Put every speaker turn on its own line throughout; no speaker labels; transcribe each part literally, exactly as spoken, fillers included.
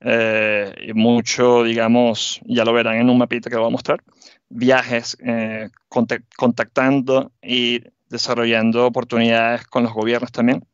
eh, y mucho, digamos, ya lo verán en un mapita que lo voy a mostrar, viajes, eh, contac- contactando y desarrollando oportunidades con los gobiernos también.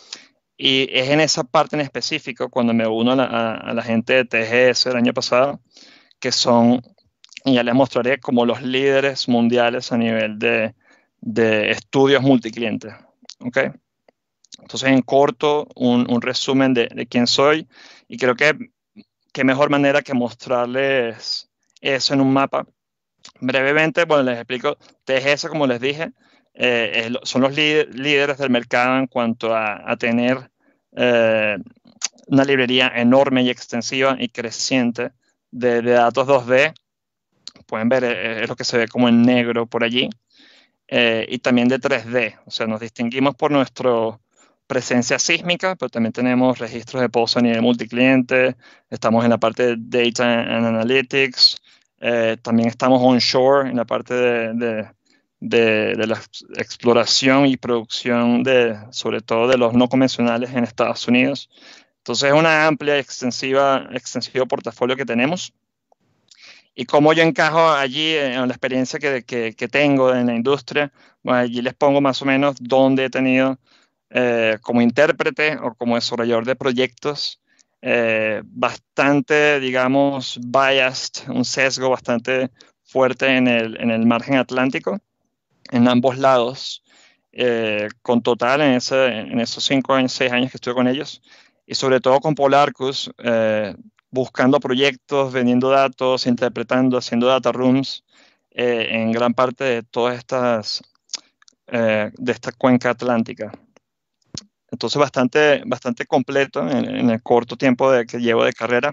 Y es en esa parte en específico, cuando me uno a la, a- a la gente de T G S el año pasado, que son, y ya les mostraré, como los líderes mundiales a nivel de, de estudios multiclientes. ¿Ok? Entonces, en corto, un, un resumen de, de quién soy, y creo que qué mejor manera que mostrarles eso en un mapa. Brevemente, bueno, les explico. T G S, como les dije, eh, es lo- son los líder- líderes del mercado en cuanto a, a tener eh, una librería enorme y extensiva y creciente de, de datos dos D. Pueden ver, eh, es lo que se ve como en negro por allí. Eh, y también de tres D. O sea, nos distinguimos por nuestra presencia sísmica, pero también tenemos registros de pozo a nivel multicliente. Estamos en la parte de Data and Analytics. Eh, también estamos onshore en la parte de, de, de, de la exploración y producción de, sobre todo de los no convencionales en Estados Unidos. Entonces, es una amplia y extensiva, extensivo portafolio que tenemos. Y cómo yo encajo allí en la experiencia que, que, que tengo en la industria, bueno, allí les pongo más o menos dónde he tenido eh, como intérprete o como desarrollador de proyectos eh, bastante, digamos, biased, un sesgo bastante fuerte en el, en el margen atlántico, en ambos lados, eh, con total en, ese, en esos cinco años, seis años que estuve con ellos, y sobre todo con Polarcus, eh, buscando proyectos, vendiendo datos, interpretando, haciendo data rooms, eh, en gran parte de todas estas, eh, de esta cuenca atlántica. Entonces, bastante, bastante completo en, en el corto tiempo de, que llevo de carrera.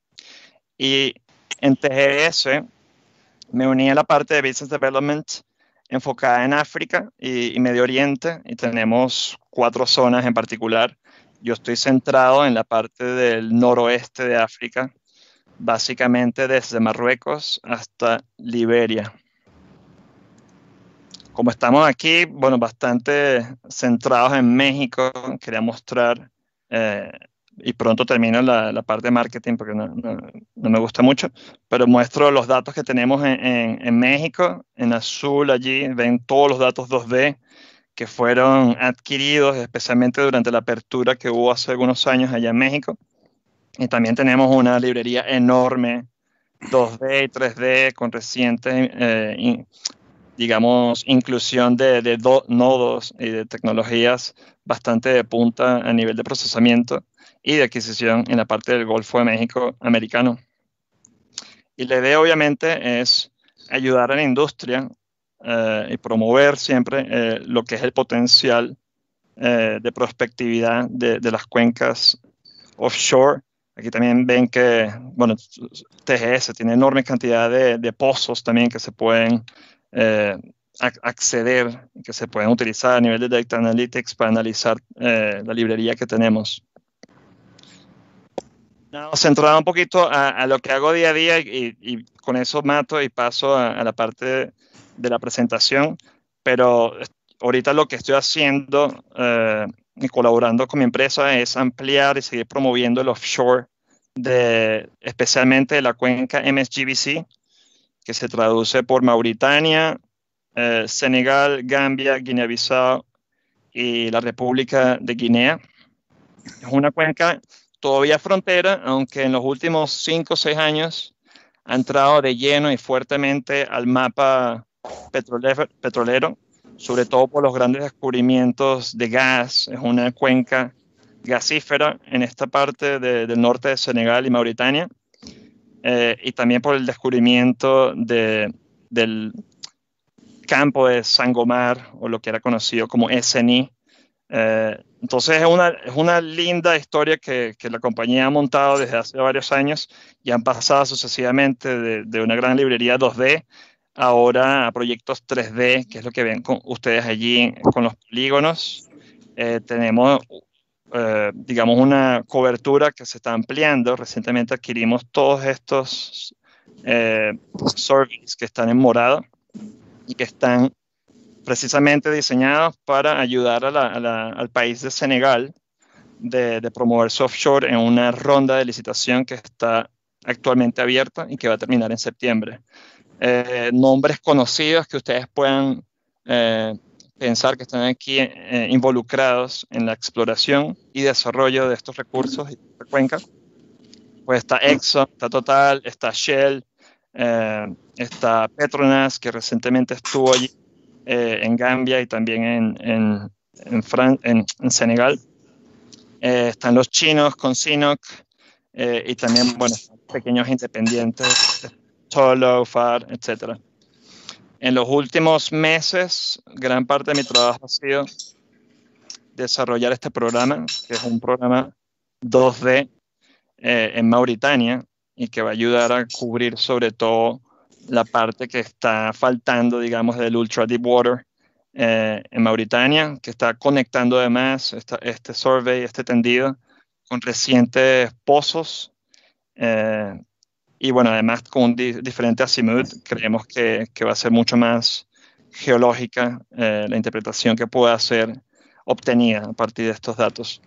Y en T G S me uní a la parte de Business Development enfocada en África y, y Medio Oriente, y tenemos cuatro zonas en particular. Yo estoy centrado en la parte del noroeste de África, básicamente desde Marruecos hasta Liberia. Como estamos aquí, bueno, bastante centrados en México, quería mostrar, eh, y pronto termino la, la parte de marketing porque no, no, no me gusta mucho, pero muestro los datos que tenemos en, en, en México. En azul allí ven todos los datos dos D que fueron adquiridos, especialmente durante la apertura que hubo hace algunos años allá en México. Y también tenemos una librería enorme, dos D y tres D, con recientes eh, in- digamos, inclusión de, de do, nodos y de tecnologías bastante de punta a nivel de procesamiento y de adquisición en la parte del Golfo de México americano. Y la idea, obviamente, es ayudar a la industria eh, y promover siempre eh, lo que es el potencial eh, de prospectividad de, de las cuencas offshore. Aquí también ven que, bueno, T G S tiene enorme cantidad de, de pozos también que se pueden eh, acceder, que se pueden utilizar a nivel de Data Analytics para analizar eh, la librería que tenemos. No, centrado un poquito a, a, lo que hago día a día, y, y con eso mato y paso a, a la parte de, de la presentación, pero ahorita lo que estoy haciendo eh, y colaborando con mi empresa es ampliar y seguir promoviendo el offshore, de, especialmente de la cuenca M S G B C, que se traduce por Mauritania, eh, Senegal, Gambia, Guinea-Bissau y la República de Guinea. Es una cuenca todavía frontera, aunque en los últimos cinco o seis años ha entrado de lleno y fuertemente al mapa petrolero, petrolero, sobre todo por los grandes descubrimientos de gas. Es una cuenca gasífera en esta parte de, del norte de Senegal y Mauritania, eh, y también por el descubrimiento de, del campo de Sangomar, o lo que era conocido como S N I. Eh, entonces es una, es una linda historia que, que, la compañía ha montado desde hace varios años, y han pasado sucesivamente de, de una gran librería dos D ahora a proyectos tres D, que es lo que ven con ustedes allí con los polígonos. Eh, tenemos, eh, digamos, una cobertura que se está ampliando. Recientemente adquirimos todos estos eh, surveys que están en morado y que están precisamente diseñados para ayudar a la, a la, al país de Senegal de, de promover su offshore en una ronda de licitación que está actualmente abierta y que va a terminar en septiembre. Eh, nombres conocidos que ustedes puedan eh, pensar que están aquí eh, involucrados en la exploración y desarrollo de estos recursos de esta cuenca. Pues está Exxon, está Total, está Shell, eh, está Petronas, que recientemente estuvo allí eh, en Gambia y también en, en, en, Fran en, en Senegal. Eh, están los chinos con Sinopec eh, y también, bueno, pequeños independientes, Tullow, F A R, etcétera. En los últimos meses, gran parte de mi trabajo ha sido desarrollar este programa, que es un programa dos D eh, en Mauritania y que va a ayudar a cubrir sobre todo la parte que está faltando, digamos, del Ultra Deep Water eh, en Mauritania, que está conectando además esta, este survey, este tendido, con recientes pozos. Eh, y bueno, además con un di diferente azimut, creemos que, que va a ser mucho más geológica eh, la interpretación que pueda ser obtenida a partir de estos datos.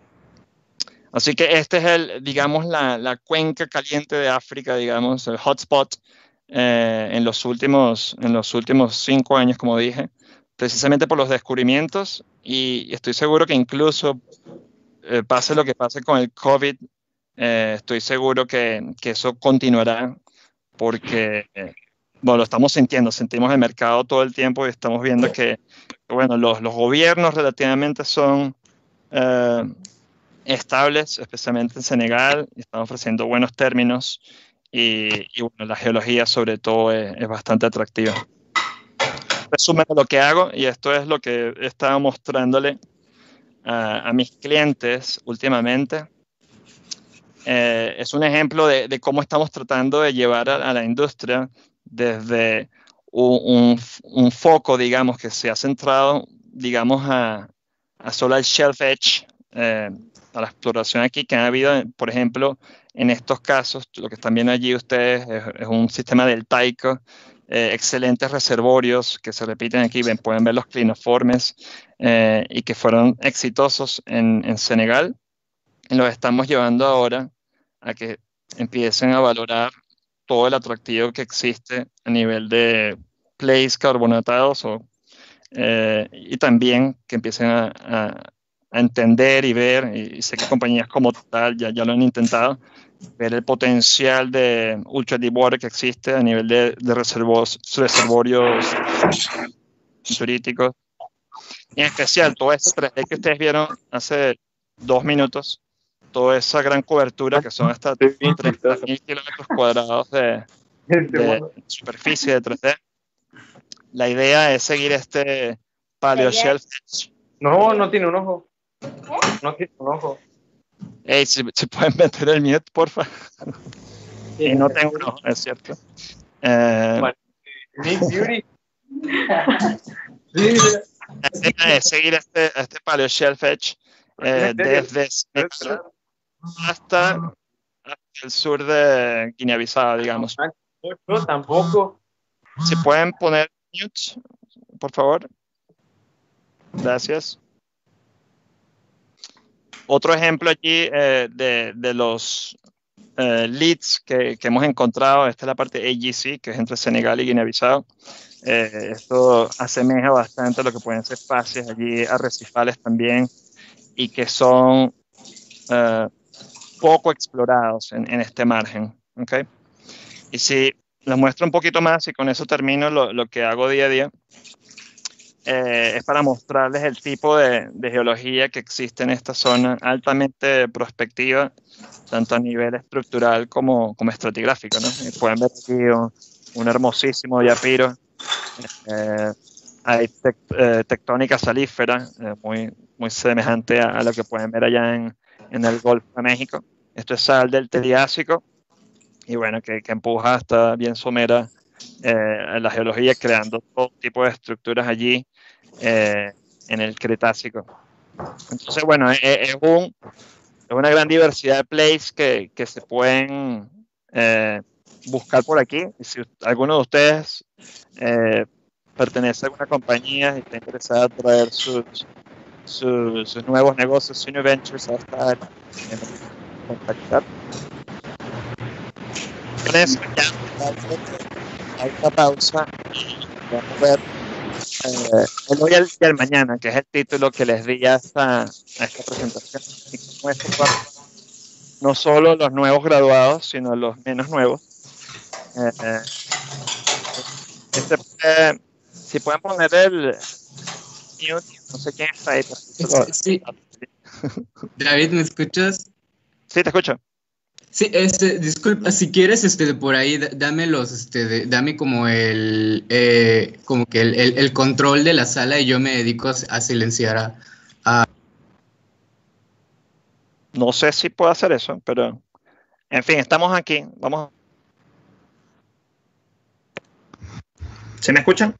Así que este es el, digamos, la, la cuenca caliente de África, digamos, el hotspot eh, en, los últimos, en los últimos cinco años, como dije, precisamente por los descubrimientos, y estoy seguro que incluso eh, pase lo que pase con el COVID, eh, estoy seguro que, que eso continuará porque, eh, bueno, lo estamos sintiendo, sentimos el mercado todo el tiempo y estamos viendo que, bueno, los, los gobiernos relativamente son eh, estables, especialmente en Senegal, y están ofreciendo buenos términos y, y bueno, la geología sobre todo es, es bastante atractiva. Resumen de lo que hago, y esto es lo que he estado mostrándole a, a mis clientes últimamente. Eh, es un ejemplo de, de cómo estamos tratando de llevar a, a la industria desde un, un, un foco, digamos, que se ha centrado, digamos, a, a solo al shelf edge, eh, a la exploración aquí que ha habido, por ejemplo, en estos casos, lo que están viendo allí ustedes es, es un sistema deltaico, eh, excelentes reservorios que se repiten aquí, ven, pueden ver los clinoformes eh, y que fueron exitosos en, en Senegal. Los estamos llevando ahora a que empiecen a valorar todo el atractivo que existe a nivel de plays carbonatados o, eh, y también que empiecen a, a, a entender y ver, y, y sé que compañías como Total ya, ya lo han intentado, ver el potencial de ultra deep water que existe a nivel de, de reservos, reservorios suríticos. Y en especial todo este tres D que ustedes vieron hace dos minutos, toda esa gran cobertura que son hasta treinta mil kilómetros cuadrados de, de superficie de tres D. La idea es seguir este paleo shelf.
No, no tiene un ojo. No tiene un ojo.
Hey, si, si pueden meter el mute, porfa. Sí, y no tengo un ojo, es cierto. Eh,
Bueno, Nick Beauty.
La idea es seguir este, este paleo shelf edge eh, desde hasta, hasta el sur de Guinea-Bissau, digamos.
No, tampoco.
Si pueden poner mute, por favor. Gracias. Otro ejemplo allí eh, de, de los eh, leads que, que hemos encontrado, esta es la parte A G C, que es entre Senegal y Guinea-Bissau. Eh, esto asemeja bastante a lo que pueden ser fases allí arrecifales también y que son eh, poco explorados en, en este margen. ¿Okay? Y si les muestro un poquito más y con eso termino lo, lo que hago día a día, eh, es para mostrarles el tipo de, de geología que existe en esta zona, altamente prospectiva, tanto a nivel estructural como, como estratigráfico, ¿no? Y pueden ver aquí un, un hermosísimo diapiro. Eh, hay tect, eh, tectónica salífera, eh, muy, muy semejante a, a lo que pueden ver allá en, en el Golfo de México. Esto es sal del Triásico y bueno, que, que empuja hasta bien somera eh, la geología, creando todo tipo de estructuras allí eh, en el Cretácico. Entonces, bueno, es, es, un, es una gran diversidad de plays que, que se pueden eh, buscar por aquí. Y si alguno de ustedes eh, pertenece a alguna compañía y está interesada en traer sus, su- sus nuevos negocios, su new ventures, a estar en contactar. Con eso ya hay una pausa y vamos a ver eh, el hoy y el mañana, que es el título que les di a esta, a esta presentación. Y con esto parte no solo los nuevos graduados, sino los menos nuevos. Eh, eh, este, eh, si pueden poner el mute, no sé quién está ahí. Pero
Sí. David, ¿me escuchas?
Sí, te escucho.
Sí, este, disculpa, si quieres, este, de por ahí, dame los, este, de, dame como el, eh, como que el, el, el control de la sala y yo me dedico a, a silenciar a, a...
No sé si puedo hacer eso, pero en fin, estamos aquí. Vamos. ¿Se me escuchan?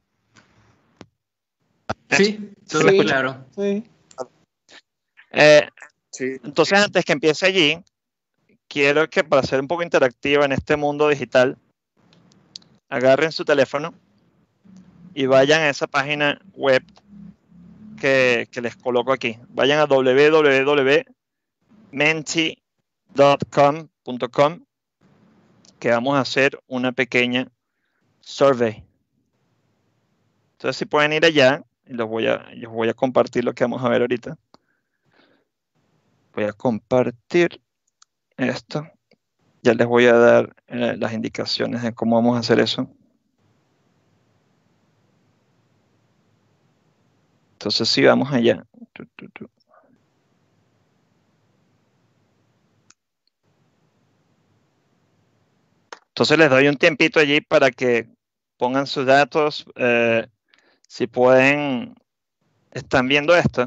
Sí, todo
sí,
claro.
Sí. Eh, sí. Entonces, antes que empiece allí, quiero que para ser un poco interactiva en este mundo digital, agarren su teléfono y vayan a esa página web que, que les coloco aquí. Vayan a w w w punto menti punto com punto com, que vamos a hacer una pequeña survey. Entonces, si pueden ir allá, y los voy a, les voy a compartir lo que vamos a ver ahorita. Voy a compartir esto. Ya les voy a dar eh, las indicaciones de cómo vamos a hacer eso. Entonces, sí, vamos allá. Tu, tu, tu. Entonces, les doy un tiempito allí para que pongan sus datos. Eh, si pueden, ¿están viendo esto?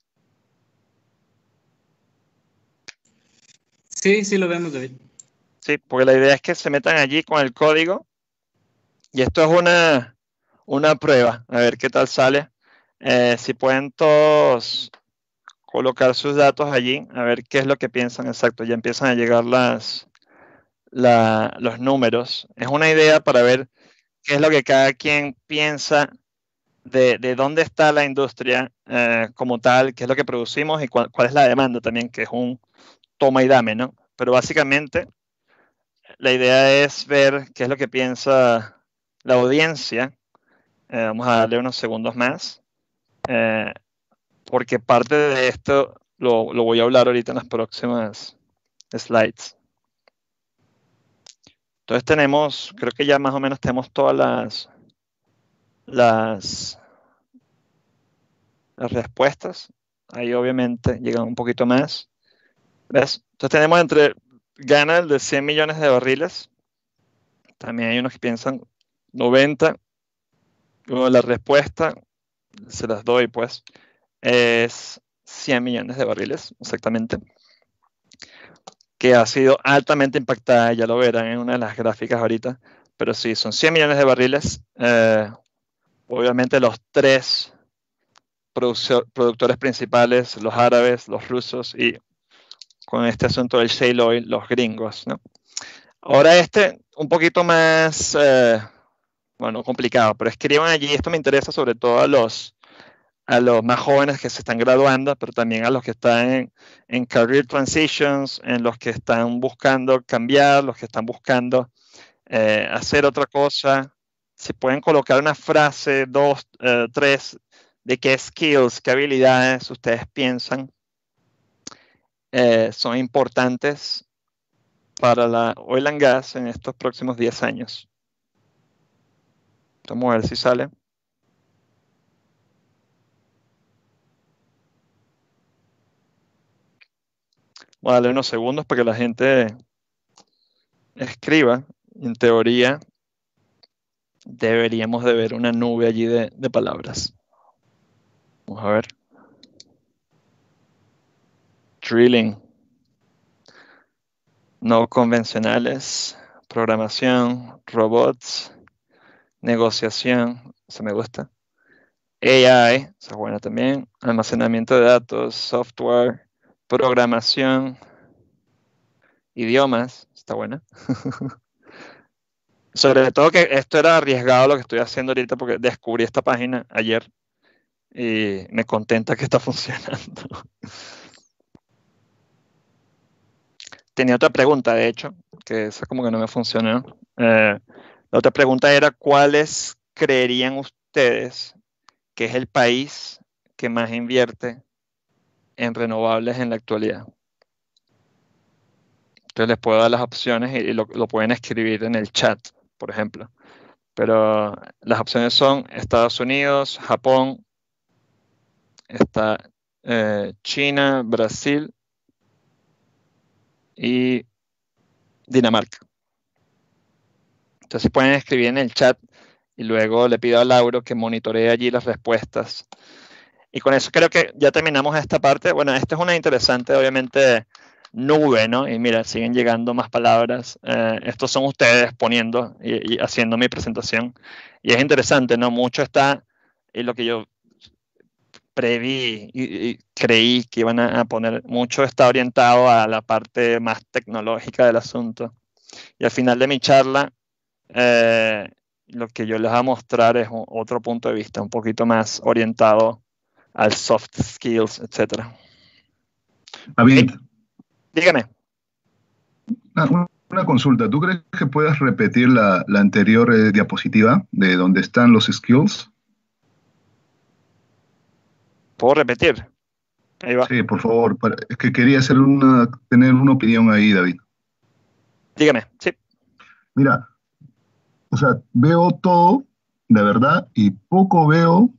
Sí, sí lo vemos, David.
Sí, porque la idea es que se metan allí con el código. Y esto es una, una prueba. A ver qué tal sale. Eh, si pueden todos colocar sus datos allí, a ver qué es lo que piensan exacto. Ya empiezan a llegar las, la, los números. Es una idea para ver qué es lo que cada quien piensa de, de dónde está la industria eh, como tal, qué es lo que producimos y cuál, cuál es la demanda también, que es un toma y dame, ¿no? Pero básicamente la idea es ver qué es lo que piensa la audiencia. Eh, vamos a darle unos segundos más, eh, porque parte de esto lo, lo voy a hablar ahorita en las próximas slides. Entonces tenemos, creo que ya más o menos tenemos todas las, las, las respuestas. Ahí obviamente llegan un poquito más. ¿Ves? Entonces tenemos entre, gana el de cien millones de barriles. También hay unos que piensan noventa. Luego la respuesta, se las doy pues, es cien millones de barriles, exactamente. Que ha sido altamente impactada, ya lo verán en una de las gráficas ahorita. Pero sí, son cien millones de barriles. Eh, obviamente los tres productores principales, los árabes, los rusos y con este asunto del shale oil, los gringos, ¿no? Ahora este, un poquito más, eh, bueno, complicado, pero escriban allí, esto me interesa sobre todo a los, a los más jóvenes que se están graduando, pero también a los que están en, en career transitions, en los que están buscando cambiar, los que están buscando eh, hacer otra cosa. Si pueden colocar una frase, dos, eh, tres, de qué skills, qué habilidades ustedes piensan eh, son importantes para la oil and gas en estos próximos diez años. Vamos a ver si sale. Voy a darle unos segundos para que la gente escriba. En teoría, deberíamos de ver una nube allí de, de palabras. Vamos a ver. Drilling. No convencionales. Programación. Robots. Negociación. Eso me gusta. A I. Esa es buena también. Almacenamiento de datos. Software. Programación. Idiomas. Está buena. Sobre todo que esto era arriesgado lo que estoy haciendo ahorita porque descubrí esta página ayer y me contenta que está funcionando. Tenía otra pregunta, de hecho, que esa como que no me funcionó. Eh, la otra pregunta era, ¿cuáles creerían ustedes que es el país que más invierte en renovables en la actualidad? Entonces les puedo dar las opciones y lo, lo pueden escribir en el chat, por ejemplo. Pero las opciones son Estados Unidos, Japón, está eh, China, Brasil y Dinamarca. Entonces pueden escribir en el chat y luego le pido a Lauro que monitoree allí las respuestas. Y con eso creo que ya terminamos esta parte. Bueno, esta es una interesante, obviamente, nube, ¿no? Y mira, siguen llegando más palabras. Eh, estos son ustedes poniendo y, y haciendo mi presentación. Y es interesante, ¿no? Mucho está, y lo que yo preví y, y creí que iban a, a poner, mucho está orientado a la parte más tecnológica del asunto. Y al final de mi charla, eh, lo que yo les voy a mostrar es un, otro punto de vista, un poquito más orientado al soft skills, etcétera.
David,
Dígame.
una, una consulta. ¿Tú crees que puedes repetir la, la anterior eh, diapositiva de donde están los skills?
¿Puedo repetir? Ahí va.
Sí, por favor. para- es que quería hacer una, tener una opinión ahí, David.
Dígame, sí.
Mira, o sea, veo todo, de verdad, y poco veo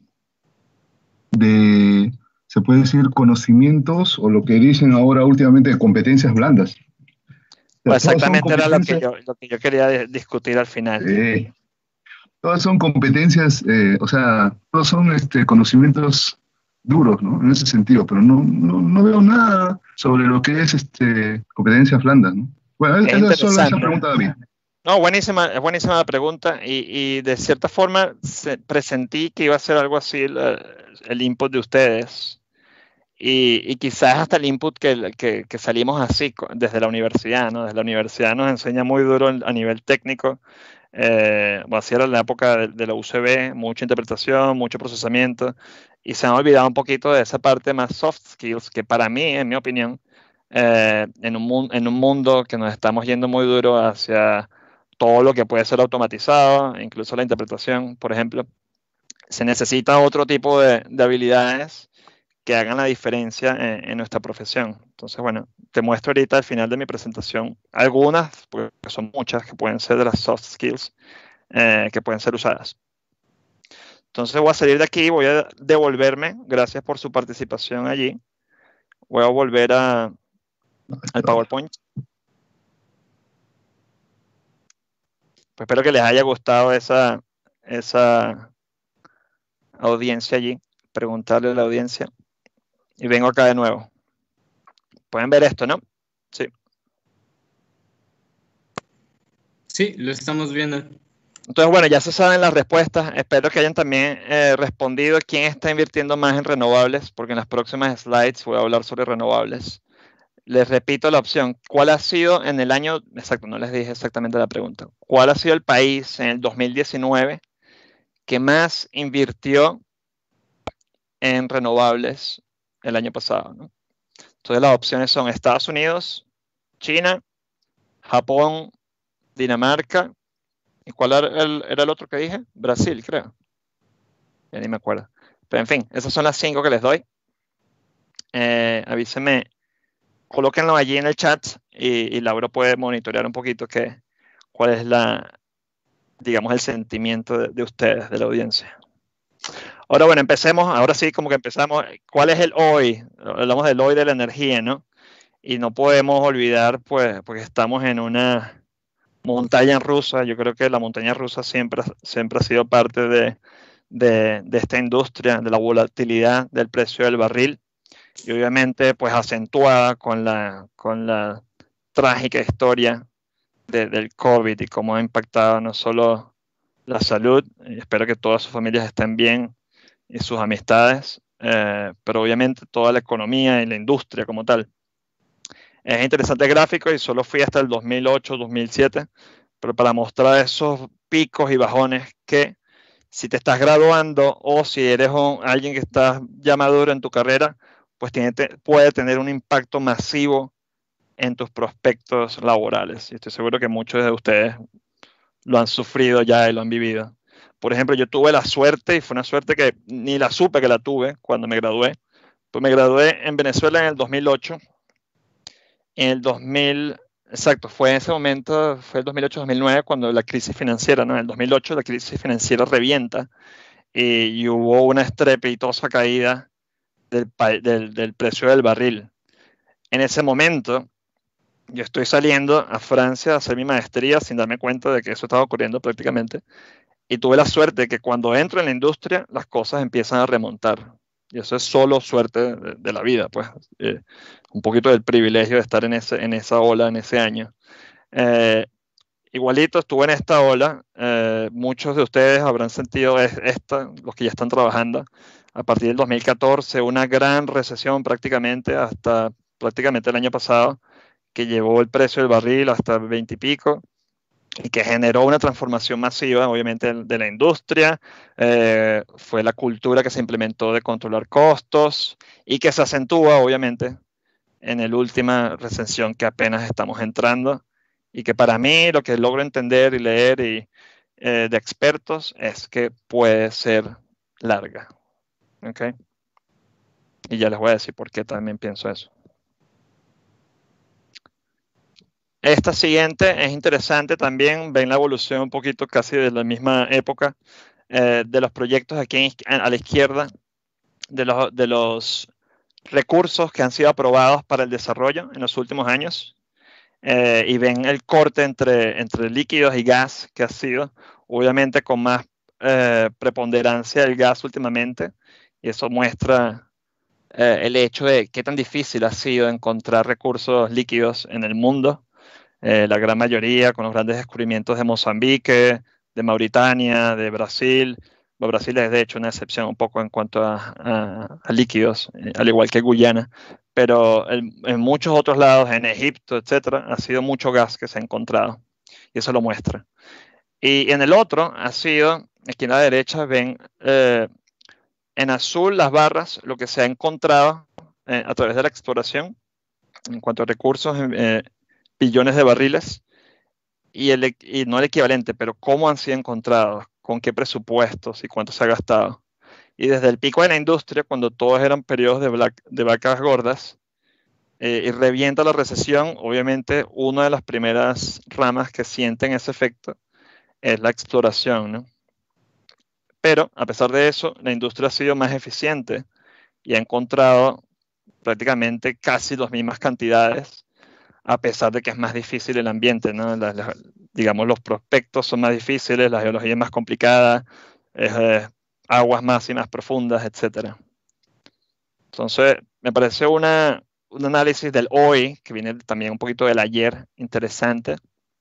de, se puede decir, conocimientos o lo que dicen ahora últimamente, competencias blandas. O sea,
Pues
todas son
exactamente era lo que
competencias,
yo, lo que yo quería de- discutir al final.
sí, todas son competencias, eh, o sea, todos son este, conocimientos duros, ¿no? En ese sentido, pero no, no, no veo nada sobre lo que es este, competencias blandas, ¿no? Bueno,
Es
esa es solo esa
interesante.
pregunta, David.
No, buenísima, es buenísima la pregunta y, y de cierta forma se, presentí que iba a ser algo así el, el input de ustedes y, y quizás hasta el input que, que, que salimos así co- desde la universidad, ¿no? Desde la universidad nos enseña muy duro en- a nivel técnico, eh, bueno, así era la época de, de la U C B, mucha interpretación, mucho procesamiento y se han olvidado un poquito de esa parte más soft skills que para mí, en mi opinión, eh, en un, mun- en un mundo que nos estamos yendo muy duro hacia todo lo que puede ser automatizado, incluso la interpretación, por ejemplo, se necesita otro tipo de, de habilidades que hagan la diferencia en, en nuestra profesión. Entonces, bueno, te muestro ahorita al final de mi presentación algunas, porque son muchas, que pueden ser de las soft skills eh, que pueden ser usadas. Entonces voy a salir de aquí, voy a devolverme, gracias por su participación allí. Voy a volver a, al PowerPoint. Pues espero que les haya gustado esa, esa audiencia allí, preguntarle a la audiencia. Y vengo acá de nuevo. Pueden ver esto, ¿no? Sí.
Sí, lo estamos viendo.
Entonces, bueno, ya se saben las respuestas. Espero que hayan también eh, respondido quién está invirtiendo más en renovables, porque en las próximas slides voy a hablar sobre renovables. Les repito la opción. ¿Cuál ha sido en el año, exacto, no les dije exactamente la pregunta, cuál ha sido el país en el dos mil diecinueve que más invirtió en renovables el año pasado, ¿no? Entonces las opciones son Estados Unidos, China, Japón, Dinamarca. ¿Y cuál era el, era el otro que dije? Brasil, creo. Ya ni me acuerdo. Pero en fin, esas son las cinco que les doy. Eh, avísenme, colóquenlo allí en el chat y, y Laura puede monitorear un poquito que, cuál es la, digamos, el sentimiento de, de ustedes, de la audiencia. Ahora, bueno, empecemos. Ahora sí, como que empezamos. ¿Cuál es el hoy? Hablamos del hoy de la energía, ¿no? Y no podemos olvidar, pues, porque estamos en una montaña rusa. Yo creo que la montaña rusa siempre, siempre ha sido parte de, de, de esta industria, de la volatilidad del precio del barril. Y obviamente, pues, acentuada con la, con la trágica historia de, del COVID y cómo ha impactado no solo la salud, y espero que todas sus familias estén bien y sus amistades, eh, pero obviamente toda la economía y la industria como tal. Es interesante el gráfico y solo fui hasta el dos mil ocho, dos mil siete, pero para mostrar esos picos y bajones que si te estás graduando o si eres un, alguien que está ya maduro en tu carrera, pues tiene, te, puede tener un impacto masivo en tus prospectos laborales. Y estoy seguro que muchos de ustedes lo han sufrido ya y lo han vivido. Por ejemplo, yo tuve la suerte, y fue una suerte que ni la supe que la tuve cuando me gradué. Pues me gradué en Venezuela en el dos mil ocho. En el dos mil, exacto, fue en ese momento, fue el dos mil ocho dos mil nueve, cuando la crisis financiera, ¿no? En el dos mil ocho la crisis financiera revienta y, y hubo una estrepitosa caída del, del, del precio del barril. En ese momento, yo estoy saliendo a Francia a hacer mi maestría sin darme cuenta de que eso estaba ocurriendo prácticamente. Y tuve la suerte de que cuando entro en la industria, las cosas empiezan a remontar. Y eso es solo suerte de, de la vida, pues. Eh, un poquito del privilegio de estar en, ese, en esa ola, en ese año. Eh, igualito estuve en esta ola. Eh, muchos de ustedes habrán sentido esta, los que ya están trabajando. A partir del dos mil catorce, una gran recesión prácticamente hasta prácticamente el año pasado, que llevó el precio del barril hasta veinte y pico, y que generó una transformación masiva, obviamente, de la industria. Eh, fue la cultura que se implementó de controlar costos y que se acentúa, obviamente, en la última recesión que apenas estamos entrando, y que para mí lo que logro entender y leer y, eh, de expertos es que puede ser larga. ¿Okay? Y ya les voy a decir por qué también pienso eso. Esta siguiente es interesante también, ven la evolución un poquito casi de la misma época, eh, de los proyectos aquí a la izquierda, de los, de los recursos que han sido aprobados para el desarrollo en los últimos años, eh, y ven el corte entre, entre líquidos y gas que ha sido, obviamente con más eh, preponderancia el gas últimamente, y eso muestra eh, el hecho de qué tan difícil ha sido encontrar recursos líquidos en el mundo. Eh, la gran mayoría con los grandes descubrimientos de Mozambique, de Mauritania, de Brasil. Bueno, Brasil es de hecho una excepción un poco en cuanto a, a, a líquidos, eh, al igual que Guyana, pero en, en muchos otros lados, en Egipto, etcétera, ha sido mucho gas que se ha encontrado, y eso lo muestra. Y en el otro ha sido, aquí en la derecha ven eh, en azul las barras, lo que se ha encontrado eh, a través de la exploración en cuanto a recursos, eh, billones de barriles, y, el, y no el equivalente, pero cómo han sido encontrados, con qué presupuestos y cuánto se ha gastado. Y desde el pico de la industria, cuando todos eran periodos de, black, de vacas gordas, eh, y revienta la recesión, obviamente una de las primeras ramas que sienten ese efecto es la exploración, ¿no? Pero a pesar de eso, la industria ha sido más eficiente y ha encontrado prácticamente casi las mismas cantidades, a pesar de que es más difícil el ambiente, ¿no? La, la, digamos, los prospectos son más difíciles, la geología es más complicada, eh, aguas más y más profundas, etcétera. Entonces, me parece una, un análisis del hoy, que viene también un poquito del ayer, interesante.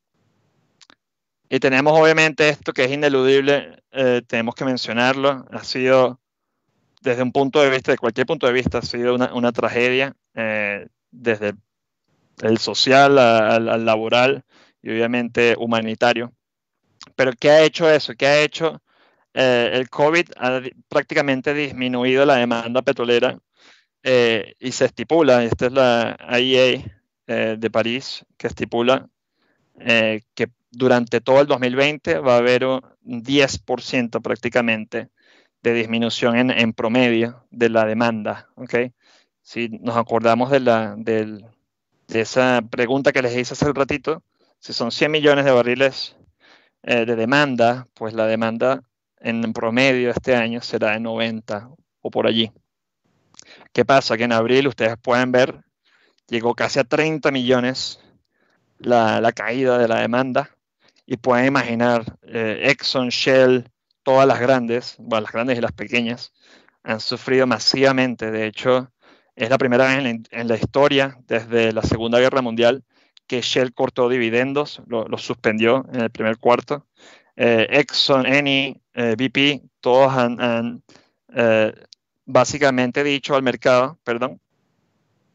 Y tenemos obviamente esto que es ineludible, eh, tenemos que mencionarlo, ha sido, desde un punto de vista, de cualquier punto de vista, ha sido una, una tragedia, eh, desde el social al, al laboral y obviamente humanitario. Pero ¿qué ha hecho eso? ¿Qué ha hecho? Eh, el COVID ha prácticamente disminuido la demanda petrolera, eh, y se estipula, esta es la I E A eh, de París, que estipula eh, que durante todo el dos mil veinte va a haber un diez por ciento prácticamente de disminución en, en promedio de la demanda. ¿Okay? Si nos acordamos de, la, del, de esa pregunta que les hice hace un ratito, si son cien millones de barriles eh, de demanda, pues la demanda en promedio este año será de noventa o por allí. ¿Qué pasa? Que en abril, ustedes pueden ver, llegó casi a treinta millones la, la caída de la demanda, y pueden imaginar, eh, Exxon, Shell, todas las grandes, bueno, las grandes y las pequeñas, han sufrido masivamente. De hecho, es la primera vez en la, en la historia, desde la Segunda Guerra Mundial, que Shell cortó dividendos, lo, lo suspendió en el primer cuarto. Eh, Exxon, Eni, eh, B P, todos han, han eh, básicamente dicho al mercado, perdón,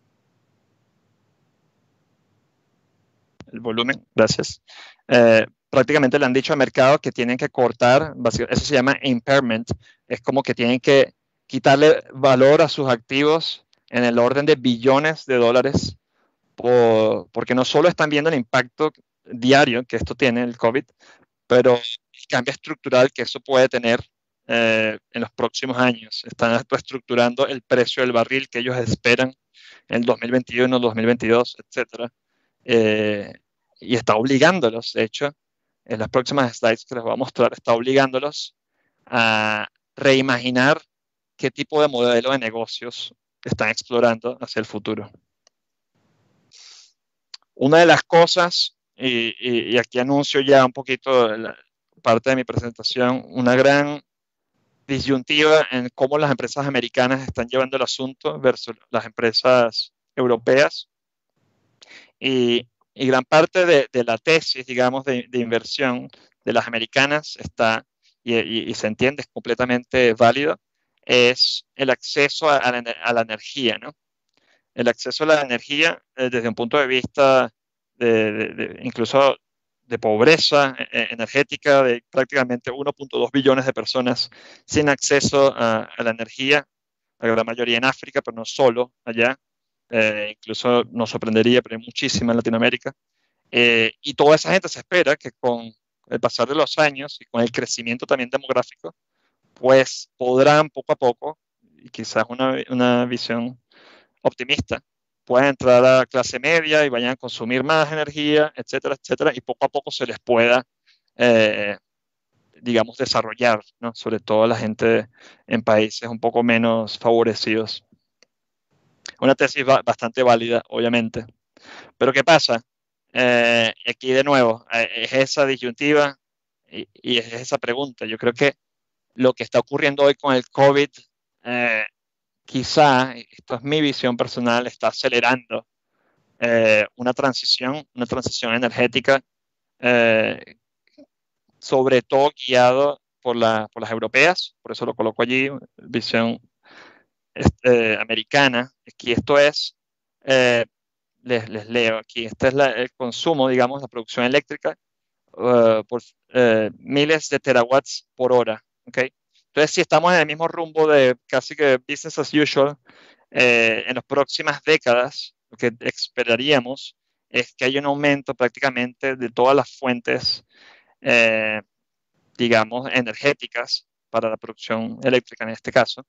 el volumen, gracias, eh, prácticamente le han dicho al mercado que tienen que cortar, eso se llama impairment, es como que tienen que quitarle valor a sus activos en el orden de billones de dólares, por, porque no solo están viendo el impacto diario que esto tiene, el COVID, pero el cambio estructural que eso puede tener eh, en los próximos años. Están reestructurando el precio del barril que ellos esperan en el dos mil veintiuno, dos mil veintidós, etcétera. Eh, y está obligándolos, de hecho, en las próximas slides que les voy a mostrar, está obligándolos a reimaginar qué tipo de modelo de negocios están explorando hacia el futuro. Una de las cosas, y, y, y aquí anuncio ya un poquito la parte de mi presentación, una gran disyuntiva en cómo las empresas americanas están llevando el asunto versus las empresas europeas. Y, y gran parte de, de la tesis, digamos, de, de inversión de las americanas está, y, y, y se entiende, es completamente válido, es el acceso a, a, la, a la energía, ¿no? El acceso a la energía eh, desde un punto de vista de, de, de, incluso de pobreza eh, energética, de prácticamente uno punto dos billones de personas sin acceso a, a la energía, la mayoría en África, pero no solo allá. Eh, incluso nos sorprendería, pero hay muchísima en Latinoamérica. Eh, y toda esa gente se espera que con el pasar de los años y con el crecimiento también demográfico, pues podrán poco a poco, y quizás una, una visión optimista, puedan entrar a clase media y vayan a consumir más energía, etcétera, etcétera, y poco a poco se les pueda, eh, digamos, desarrollar, ¿no? Sobre todo la gente en países un poco menos favorecidos. Una tesis bastante válida, obviamente. Pero ¿qué pasa? Eh, aquí de nuevo, eh, es esa disyuntiva y, y es esa pregunta. Yo creo que lo que está ocurriendo hoy con el COVID, eh, quizá, esto es mi visión personal, está acelerando eh, una transición, una transición energética, eh, sobre todo guiado por, la, por las europeas, por eso lo coloco allí, visión este, americana. Aquí esto es, eh, les, les leo aquí, este es la, el consumo, digamos, la producción eléctrica uh, por uh, miles de terawatts por hora, ¿ok? Entonces, si estamos en el mismo rumbo de casi que business as usual, eh, en las próximas décadas, lo que esperaríamos es que haya un aumento prácticamente de todas las fuentes, eh, digamos, energéticas para la producción eléctrica en este caso,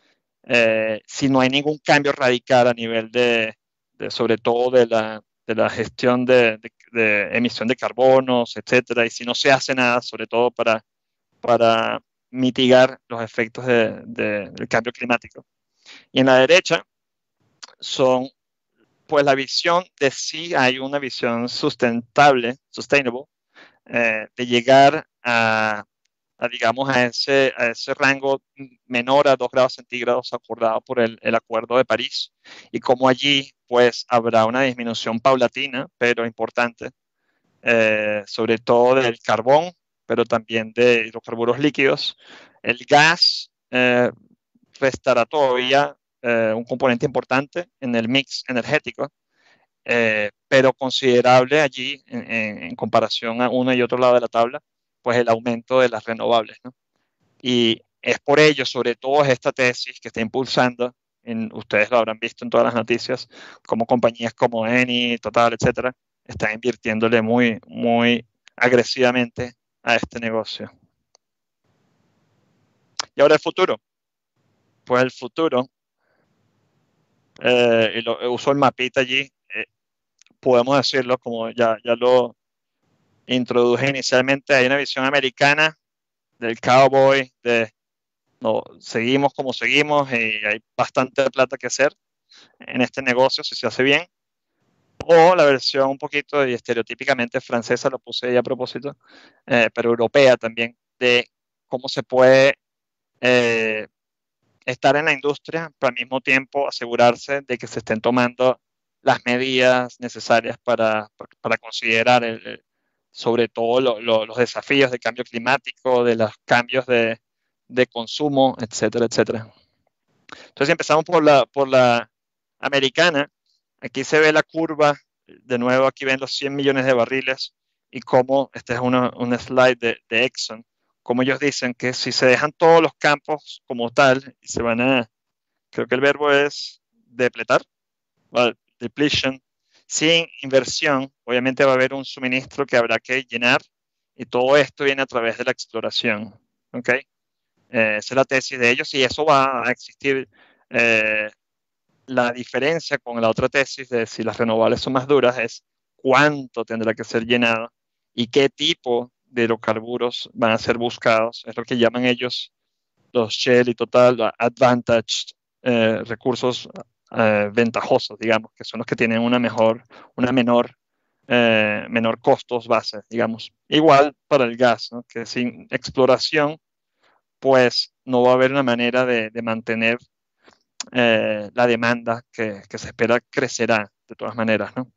eh, si no hay ningún cambio radical a nivel de, de sobre todo de la, de la gestión de, de, de emisión de carbonos, etcétera, y si no se hace nada, sobre todo para, para mitigar los efectos de, de, del cambio climático. Y en la derecha son, pues, la visión de si hay una visión sustentable, sustainable, eh, de llegar a, a, digamos, a ese, a ese rango menor a dos grados centígrados acordado por el, el Acuerdo de París, y como allí, pues, habrá una disminución paulatina, pero importante, eh, sobre todo del carbón, pero también de hidrocarburos líquidos. El gas eh, restará todavía eh, un componente importante en el mix energético, eh, pero considerable allí en, en, en comparación a uno y otro lado de la tabla, pues el aumento de las renovables, ¿no? Y es por ello, sobre todo, es esta tesis que está impulsando, en, ustedes lo habrán visto en todas las noticias, como compañías como Eni, Total, etcétera, están invirtiéndole muy, muy agresivamente a este negocio. Y ahora el futuro. Pues el futuro, eh, y lo, uso el mapita allí, eh, podemos decirlo, como ya, ya lo introduje inicialmente, hay una visión americana del cowboy, de no, seguimos como seguimos y hay bastante plata que hacer en este negocio si se hace bien. O la versión un poquito y estereotípicamente francesa, lo puse ahí a propósito, eh, pero europea también, de cómo se puede eh, estar en la industria, pero al mismo tiempo asegurarse de que se estén tomando las medidas necesarias para, para considerar el, sobre todo lo, lo, los desafíos de cambio climático, de los cambios de, de consumo, etcétera, etcétera. Entonces empezamos por la, por la americana. Aquí se ve la curva, de nuevo aquí ven los cien millones de barriles y cómo, este es una, una slide de, de Exxon, como ellos dicen que si se dejan todos los campos como tal y se van a, creo que el verbo es depletar, ¿vale? Depletion, sin inversión, obviamente va a haber un suministro que habrá que llenar y todo esto viene a través de la exploración, ¿ok? Eh, esa es la tesis de ellos y eso va a existir. Eh, la diferencia con la otra tesis de si las renovables son más duras es cuánto tendrá que ser llenado y qué tipo de hidrocarburos van a ser buscados. Es lo que llaman ellos los Shell y Total Advantaged, eh, recursos eh, ventajosos, digamos, que son los que tienen una mejor, una menor, eh, menor costos base, digamos. Igual para el gas, ¿no? Que sin exploración, pues no va a haber una manera de, de mantener eh, la demanda que, que se espera crecerá de todas maneras, ¿no?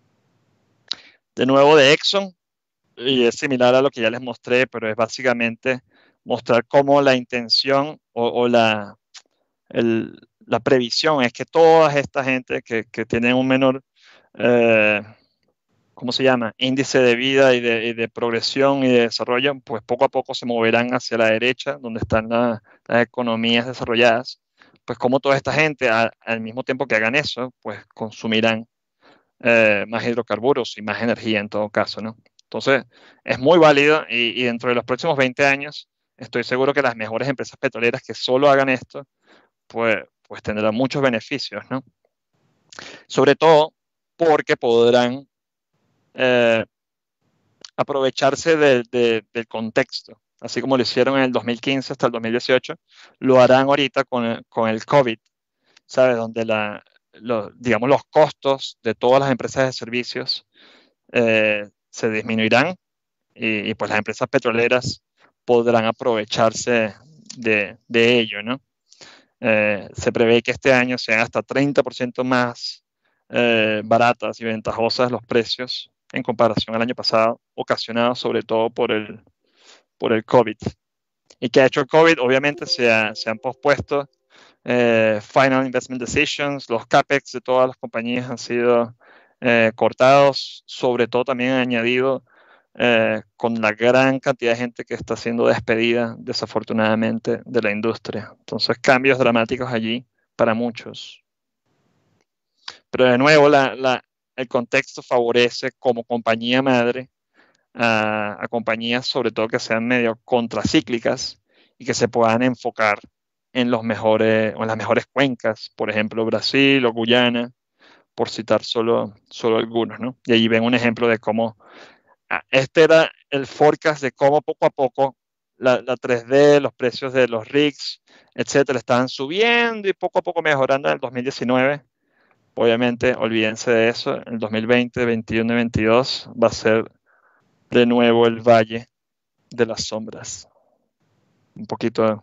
De nuevo de Exxon, y es similar a lo que ya les mostré, pero es básicamente mostrar cómo la intención o, o la, el, la previsión es que toda esta gente que, que tienen un menor, eh, ¿cómo se llama? Índice de vida y de, y de progresión y de desarrollo, pues poco a poco se moverán hacia la derecha, donde están la, las economías desarrolladas. Pues como toda esta gente, a, al mismo tiempo que hagan eso, pues consumirán eh, más hidrocarburos y más energía en todo caso, ¿no? Entonces, es muy válido y, y dentro de los próximos veinte años, estoy seguro que las mejores empresas petroleras que solo hagan esto, pues, pues tendrán muchos beneficios, ¿no? Sobre todo porque podrán eh, aprovecharse de, de, del contexto. Así como lo hicieron en el dos mil quince hasta el dos mil dieciocho, lo harán ahorita con el, con el COVID, ¿sabes? Donde la, lo, digamos, los costos de todas las empresas de servicios eh, se disminuirán y, y, pues las empresas petroleras podrán aprovecharse de, de ello, ¿no? Eh, se prevé que este año sean hasta treinta por ciento más eh, baratas y ventajosas los precios en comparación al año pasado, ocasionados sobre todo por el, por el COVID. ¿Y qué ha hecho el COVID? Obviamente se, ha, se han pospuesto eh, Final Investment Decisions, los CAPEX de todas las compañías han sido eh, cortados, sobre todo también han añadido eh, con la gran cantidad de gente que está siendo despedida desafortunadamente de la industria. Entonces cambios dramáticos allí para muchos. Pero de nuevo la, la, el contexto favorece como compañía madre a, a compañías sobre todo que sean medio contracíclicas y que se puedan enfocar en los mejores o en las mejores cuencas, por ejemplo Brasil o Guyana, por citar solo, solo algunos, ¿no? Y allí ven un ejemplo de cómo ah, este era el forecast de cómo poco a poco la, la tres D, los precios de los rigs, etcétera, estaban subiendo y poco a poco mejorando en el dos mil diecinueve. Obviamente, olvídense de eso, en el dos mil veinte, veintiuno y veintidós va a ser de nuevo el valle de las sombras. Un poquito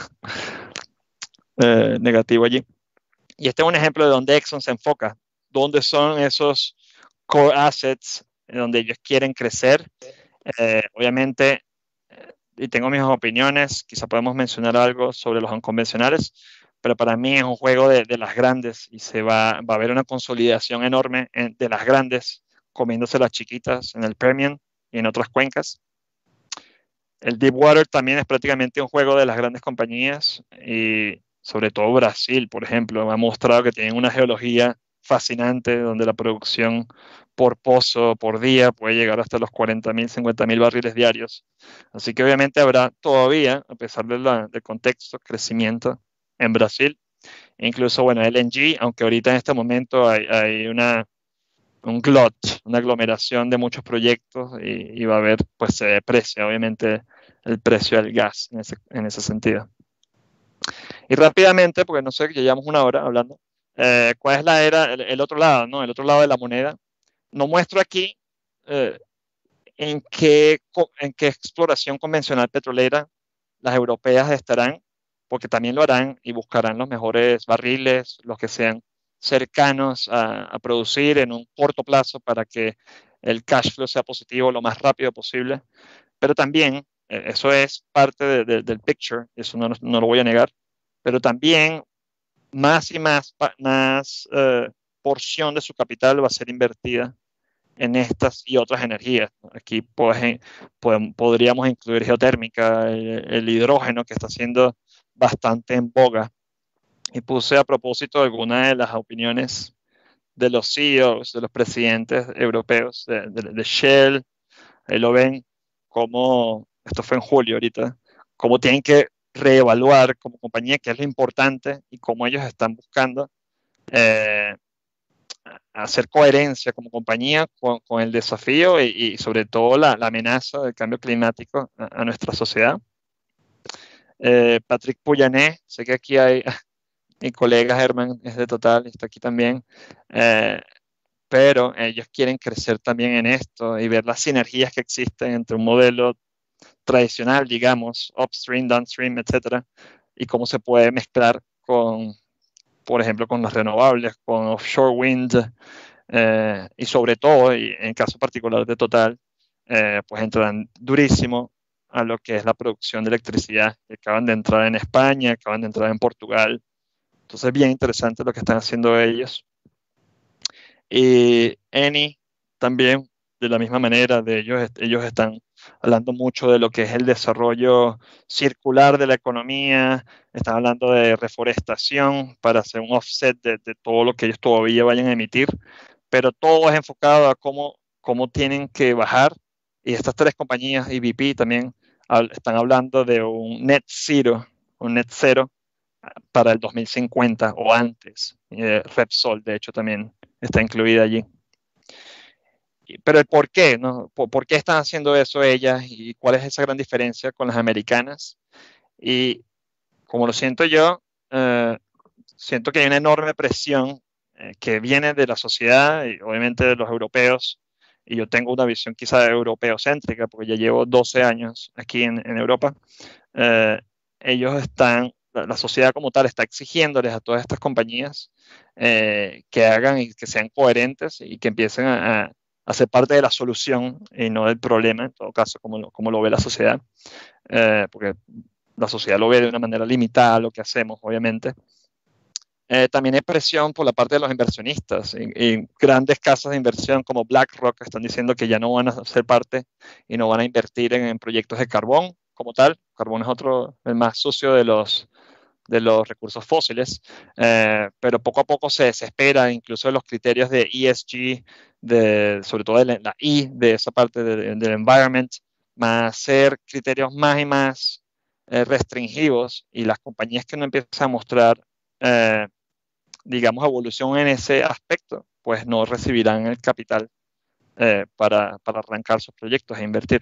eh, negativo allí. Y este es un ejemplo de donde Exxon se enfoca, dónde son esos core assets donde ellos quieren crecer. Eh, obviamente, eh, y tengo mis opiniones, quizá podemos mencionar algo sobre los unconvencionales, pero para mí es un juego de, de las grandes y se va, va a haber una consolidación enorme en, de las grandes comiéndose las chiquitas en el Permian y en otras cuencas. El Deepwater también es prácticamente un juego de las grandes compañías y sobre todo Brasil, por ejemplo, ha mostrado que tienen una geología fascinante donde la producción por pozo, por día, puede llegar hasta los cuarenta mil, cincuenta mil barriles diarios. Así que obviamente habrá todavía, a pesar de la, del contexto, crecimiento en Brasil. E incluso, bueno, L N G, aunque ahorita en este momento hay, hay una, un glut, una aglomeración de muchos proyectos y, y va a haber, pues se deprecia obviamente el precio del gas en ese, en ese sentido. Y rápidamente, porque no sé, ya llevamos una hora hablando, eh, ¿cuál es la era, el, el otro lado, ¿no? El otro lado de la moneda. No muestro aquí eh, en, qué, en qué exploración convencional petrolera las europeas estarán, porque también lo harán y buscarán los mejores barriles, los que sean cercanos a, a producir en un corto plazo para que el cash flow sea positivo lo más rápido posible. Pero también, eh, eso es parte de, de, del picture, eso no, no lo voy a negar, pero también más y más, más uh, porción de su capital va a ser invertida en estas y otras energías. Aquí pues, pues, podríamos incluir geotérmica, el, el hidrógeno, que está siendo bastante en boga. Y puse a propósito algunas de las opiniones de los C E Os, de los presidentes europeos, de, de, de Shell. Ahí lo ven, como, esto fue en julio ahorita, cómo tienen que reevaluar como compañía qué es lo importante y cómo ellos están buscando eh, hacer coherencia como compañía con, con el desafío y, y sobre todo la, la amenaza del cambio climático a, a nuestra sociedad. Eh, Patrick Pouyanné, sé que aquí hay mi colega Germán, es de Total, está aquí también, eh, pero ellos quieren crecer también en esto y ver las sinergias que existen entre un modelo tradicional, digamos, upstream, downstream, etcétera, y cómo se puede mezclar con, por ejemplo, con las renovables, con offshore wind, eh, y sobre todo, y en caso particular de Total, eh, pues entran durísimo a lo que es la producción de electricidad, que acaban de entrar en España, acaban de entrar en Portugal. Entonces, bien interesante lo que están haciendo ellos. Y Eni también, de la misma manera, de ellos, ellos están hablando mucho de lo que es el desarrollo circular de la economía, están hablando de reforestación para hacer un offset de, de todo lo que ellos todavía vayan a emitir, pero todo es enfocado a cómo, cómo tienen que bajar. Y estas tres compañías, y B P también, están hablando de un net zero, un net cero para el dos mil cincuenta o antes. Eh, Repsol, de hecho, también está incluida allí. Pero el por qué, ¿no? ¿Por, por qué están haciendo eso ellas y cuál es esa gran diferencia con las americanas? Y como lo siento yo, eh, siento que hay una enorme presión eh, que viene de la sociedad y obviamente de los europeos. Y yo tengo una visión quizá europeocéntrica porque ya llevo doce años aquí en, en Europa. Eh, ellos están, la, la sociedad como tal está exigiéndoles a todas estas compañías eh, que hagan y que sean coherentes y que empiecen a, a, a ser parte de la solución y no del problema, en todo caso, como lo, como lo ve la sociedad, eh, porque la sociedad lo ve de una manera limitada lo que hacemos, obviamente. Eh, también hay presión por la parte de los inversionistas y, y grandes casas de inversión como BlackRock están diciendo que ya no van a ser parte y no van a invertir en, en proyectos de carbón como tal. Carbón es otro, el más sucio de los, de los recursos fósiles, eh, pero poco a poco se desespera incluso de los criterios de E S G, de, sobre todo de la, la I de esa parte del de, de environment, más ser criterios más y más eh, restringidos, y las compañías que no empiezan a mostrar eh, digamos, evolución en ese aspecto, pues no recibirán el capital eh, para, para arrancar sus proyectos e invertir.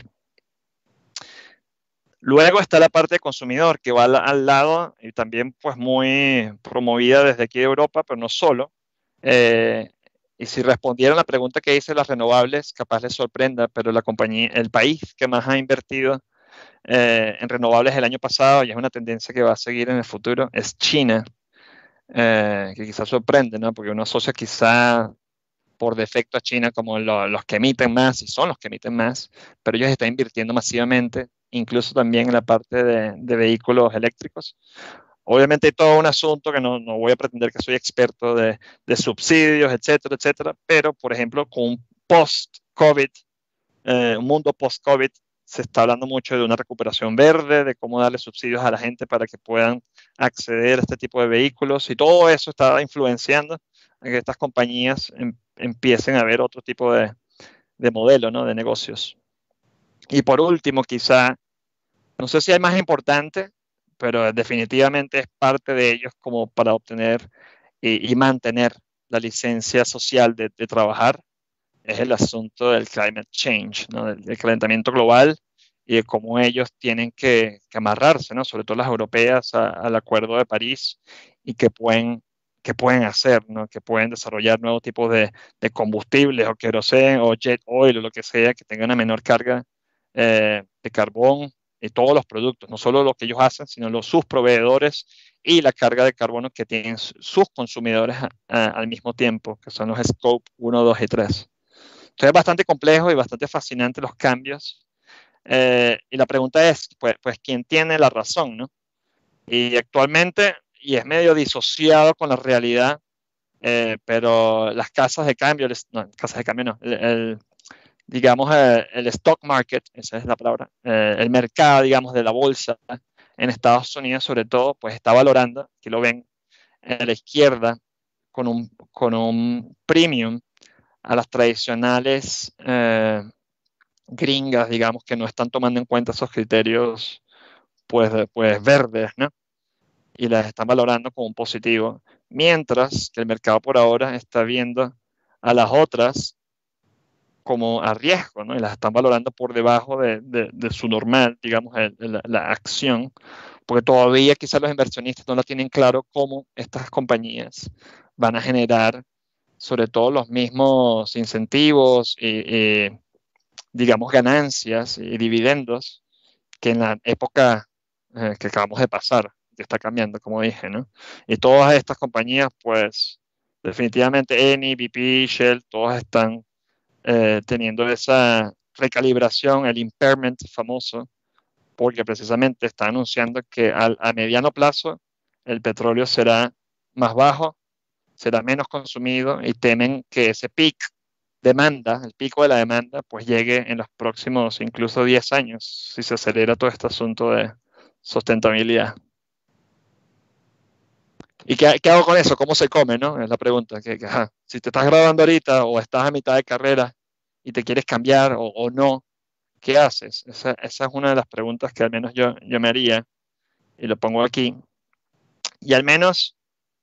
Luego está la parte de consumidor, que va al, al lado y también pues muy promovida desde aquí de Europa, pero no solo. Eh, y si respondieran la pregunta que hice las renovables, capaz les sorprenda, pero la compañía, el país que más ha invertido eh, en renovables el año pasado, y es una tendencia que va a seguir en el futuro, es China. Eh, que quizás sorprende, ¿no? Porque uno asocia quizá por defecto a China como lo, los que emiten más, y son los que emiten más, pero ellos están invirtiendo masivamente, incluso también en la parte de, de vehículos eléctricos. Obviamente hay todo un asunto que no, no voy a pretender que soy experto de, de subsidios, etcétera, etcétera, pero por ejemplo con un post-COVID, eh, un mundo post-COVID, se está hablando mucho de una recuperación verde, de cómo darle subsidios a la gente para que puedan acceder a este tipo de vehículos, y todo eso está influenciando a que estas compañías em, empiecen a ver otro tipo de, de modelo, ¿no? De negocios. Y por último, quizá, no sé si hay más importante, pero definitivamente es parte de ellos como para obtener y, y mantener la licencia social de, de trabajar, es el asunto del climate change, ¿no? del, del calentamiento global, y de cómo ellos tienen que, que amarrarse, ¿no? Sobre todo las europeas, a, al Acuerdo de París, y que pueden, que pueden hacer, ¿no? Que pueden desarrollar nuevos tipos de, de combustibles, o queroseno, o jet oil, o lo que sea, que tengan una menor carga eh, de carbón, y todos los productos, no solo lo que ellos hacen, sino los, sus proveedores y la carga de carbono que tienen sus consumidores a, a, al mismo tiempo, que son los Scope uno, dos y tres. Entonces es bastante complejo y bastante fascinante los cambios. Eh, y la pregunta es, pues, pues, ¿quién tiene la razón, no? Y actualmente, y es medio disociado con la realidad, eh, pero las casas de cambio, el- no, casas de cambio no, el, el- digamos, eh, el stock market, esa es la palabra, eh, el mercado, digamos, de la bolsa en Estados Unidos, sobre todo, pues está valorando, aquí lo ven a la izquierda, con un, con un premium a las tradicionales eh, gringas, digamos, que no están tomando en cuenta esos criterios, pues, de- pues verdes, ¿no? Y las están valorando como un positivo, mientras que el mercado por ahora está viendo a las otras como a riesgo, ¿no? Y las están valorando por debajo de, de, de su normal, digamos, el, la, la, acción, porque todavía quizás los inversionistas no la tienen claro cómo estas compañías van a generar sobre todo los mismos incentivos y, y digamos, ganancias y dividendos que en la época eh, que acabamos de pasar, que está cambiando, como dije, ¿no? Y todas estas compañías, pues, definitivamente Eni, B P, Shell, todas están eh, teniendo esa recalibración, el impairment famoso, porque precisamente está anunciando que al, a mediano plazo el petróleo será más bajo, será menos consumido y temen que ese peak demanda, el pico de la demanda, pues llegue en los próximos incluso diez años, si se acelera todo este asunto de sustentabilidad. ¿Y qué, qué hago con eso? ¿Cómo se come, no? Es la pregunta. Que, que, ajá, si te estás grabando ahorita o estás a mitad de carrera y te quieres cambiar o, o no, ¿qué haces? Esa, esa es una de las preguntas que al menos yo, yo me haría y lo pongo aquí. Y al menos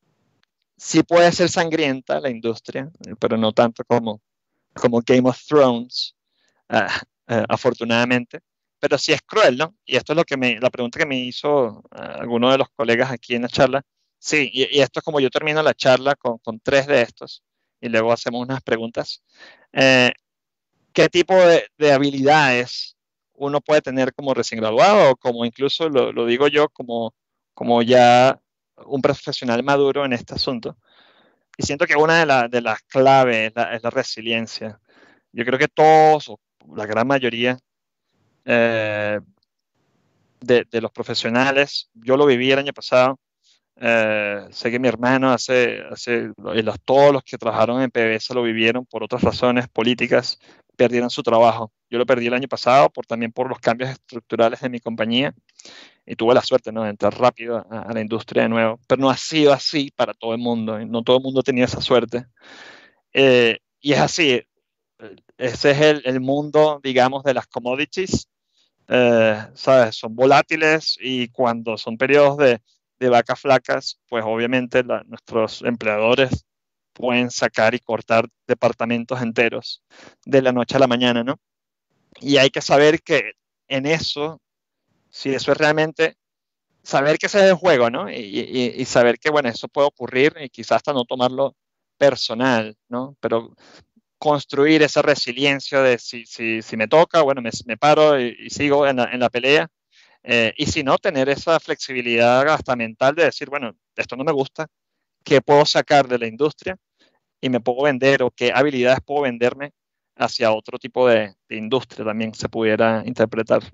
sí puede ser sangrienta la industria, pero no tanto como, como Game of Thrones, uh, uh, afortunadamente. Pero sí es cruel, ¿no? Y esto es lo que me, la pregunta que me hizo uh, alguno de los colegas aquí en la charla. Sí, y, y esto es como yo termino la charla con, con tres de estos y luego hacemos unas preguntas. Eh, ¿Qué tipo de, de habilidades uno puede tener como recién graduado o como incluso lo, lo digo yo como, como ya un profesional maduro en este asunto? Y siento que una de, la, de las claves es la, es la resiliencia. Yo creo que todos, o la gran mayoría eh, de, de, los profesionales, yo lo viví el año pasado, eh, sé que mi hermano hace, hace y los, todos los que trabajaron en P D V S lo vivieron por otras razones políticas, perdieron su trabajo. Yo lo perdí el año pasado por, también por los cambios estructurales de mi compañía y tuve la suerte, ¿no?, de entrar rápido a, a la industria de nuevo, pero no ha sido así para todo el mundo, y no todo el mundo ha tenido esa suerte. Eh, y es así, ese es el, el mundo, digamos, de las commodities, eh, ¿sabes? Son volátiles y cuando son periodos de, de vacas flacas, pues obviamente la, nuestros empleadores pueden sacar y cortar departamentos enteros de la noche a la mañana, ¿no? Y hay que saber que en eso, si eso es realmente, saber que ese es el juego, ¿no? Y, y, y saber que, bueno, eso puede ocurrir y quizás hasta no tomarlo personal, ¿no? Pero construir esa resiliencia de si, si, si me toca, bueno, me, me paro y, y sigo en la, en la pelea. Eh, y si no, tener esa flexibilidad hasta mental de decir, bueno, esto no me gusta, ¿qué puedo sacar de la industria? Y me puedo vender o qué habilidades puedo venderme hacia otro tipo de, de industria también se pudiera interpretar.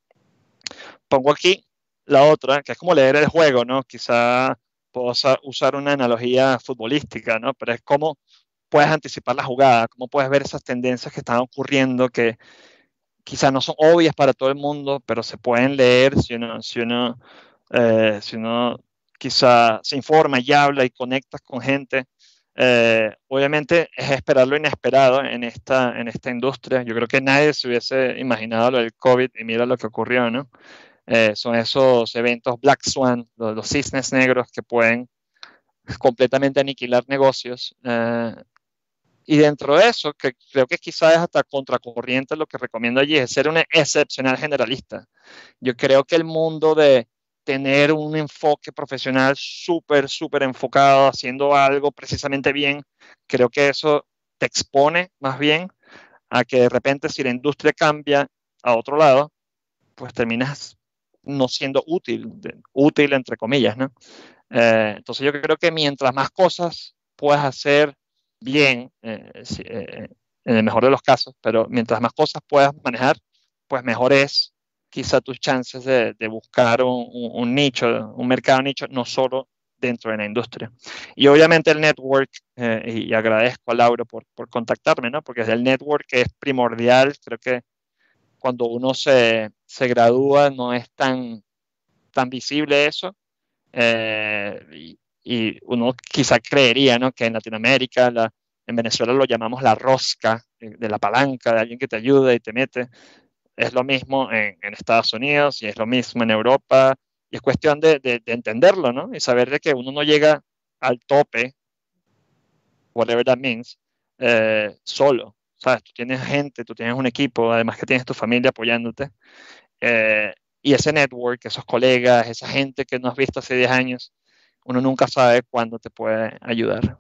Pongo aquí la otra, que es como leer el juego, ¿no? Quizá puedo usar una analogía futbolística, ¿no? Pero es como puedes anticipar la jugada, cómo puedes ver esas tendencias que están ocurriendo, que quizás no son obvias para todo el mundo, pero se pueden leer si uno, si uno, eh, si uno quizá se informa y habla y conecta con gente. Eh, obviamente es esperar lo inesperado en esta, en esta industria. Yo creo que nadie se hubiese imaginado lo del COVID y mira lo que ocurrió, ¿no? Eh, son esos eventos Black Swan, los, los cisnes negros que pueden completamente aniquilar negocios. Eh, y dentro de eso, que creo que quizás es hasta contracorriente, lo que recomiendo allí es ser un excepcional generalista. Yo creo que el mundo de tener un enfoque profesional súper, súper enfocado, haciendo algo precisamente bien, creo que eso te expone más bien a que de repente si la industria cambia a otro lado, pues terminas no siendo útil, de, útil entre comillas, ¿no? Eh, entonces yo creo que mientras más cosas puedas hacer bien, eh, eh, en el mejor de los casos, pero mientras más cosas puedas manejar, pues mejor es quizá tus chances de, de buscar un, un, un nicho, un mercado nicho, no solo dentro de la industria. Y obviamente el network, eh, y agradezco a Lauro por, por contactarme, ¿no? Porque el network es primordial. Creo que cuando uno se, se gradúa no es tan, tan visible eso. Eh, y, y uno quizá creería, ¿no?, que en Latinoamérica, la, en Venezuela lo llamamos la rosca de, de la palanca, de alguien que te ayuda y te mete. Es lo mismo en, en Estados Unidos y es lo mismo en Europa. Y es cuestión de, de, de entenderlo, ¿no? Y saber de que uno no llega al tope, whatever that means, eh, solo. ¿Sabes? Tú tienes gente, tú tienes un equipo, además que tienes tu familia apoyándote. Eh, y ese network, esos colegas, esa gente que no has visto hace diez años, uno nunca sabe cuándo te puede ayudar.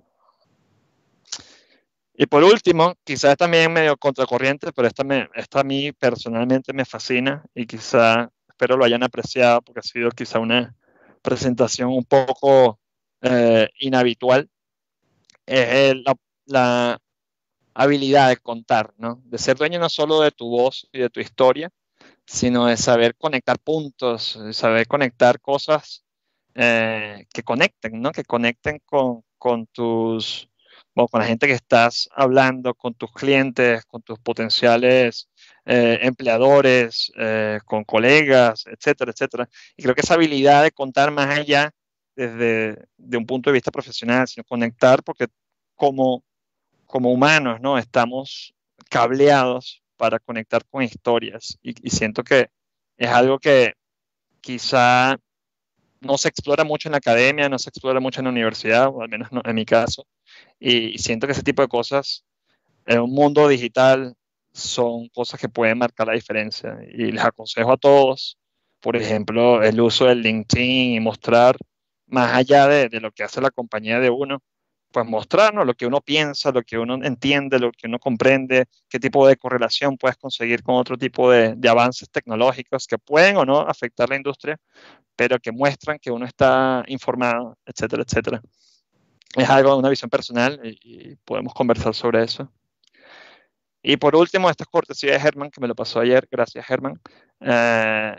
Y por último, quizás también medio contracorriente, pero esta, me, esta a mí personalmente me fascina y quizá espero lo hayan apreciado porque ha sido quizá una presentación un poco eh, inhabitual. Es la, la habilidad de contar, ¿no? De ser dueño no solo de tu voz y de tu historia, sino de saber conectar puntos, de saber conectar cosas eh, que conecten, ¿no? Que conecten con, con tus, bueno, con la gente que estás hablando, con tus clientes, con tus potenciales eh, empleadores, eh, con colegas, etcétera, etcétera. Y creo que esa habilidad de contar más allá desde de un punto de vista profesional, sino conectar, porque como, como humanos, ¿no? Estamos cableados para conectar con historias y, y siento que es algo que quizá no se explora mucho en la academia, no se explora mucho en la universidad, o al menos no, en mi caso, y, y siento que ese tipo de cosas en un mundo digital son cosas que pueden marcar la diferencia y les aconsejo a todos, por ejemplo, el uso del LinkedIn y mostrar más allá de, de lo que hace la compañía de uno, pues mostrarnos lo que uno piensa, lo que uno entiende, lo que uno comprende, qué tipo de correlación puedes conseguir con otro tipo de, de avances tecnológicos que pueden o no afectar la industria, pero que muestran que uno está informado, etcétera, etcétera. Es algo de una visión personal y, y podemos conversar sobre eso. Y por último, esta es cortesía de Germán, que me lo pasó ayer, gracias Germán. Eh,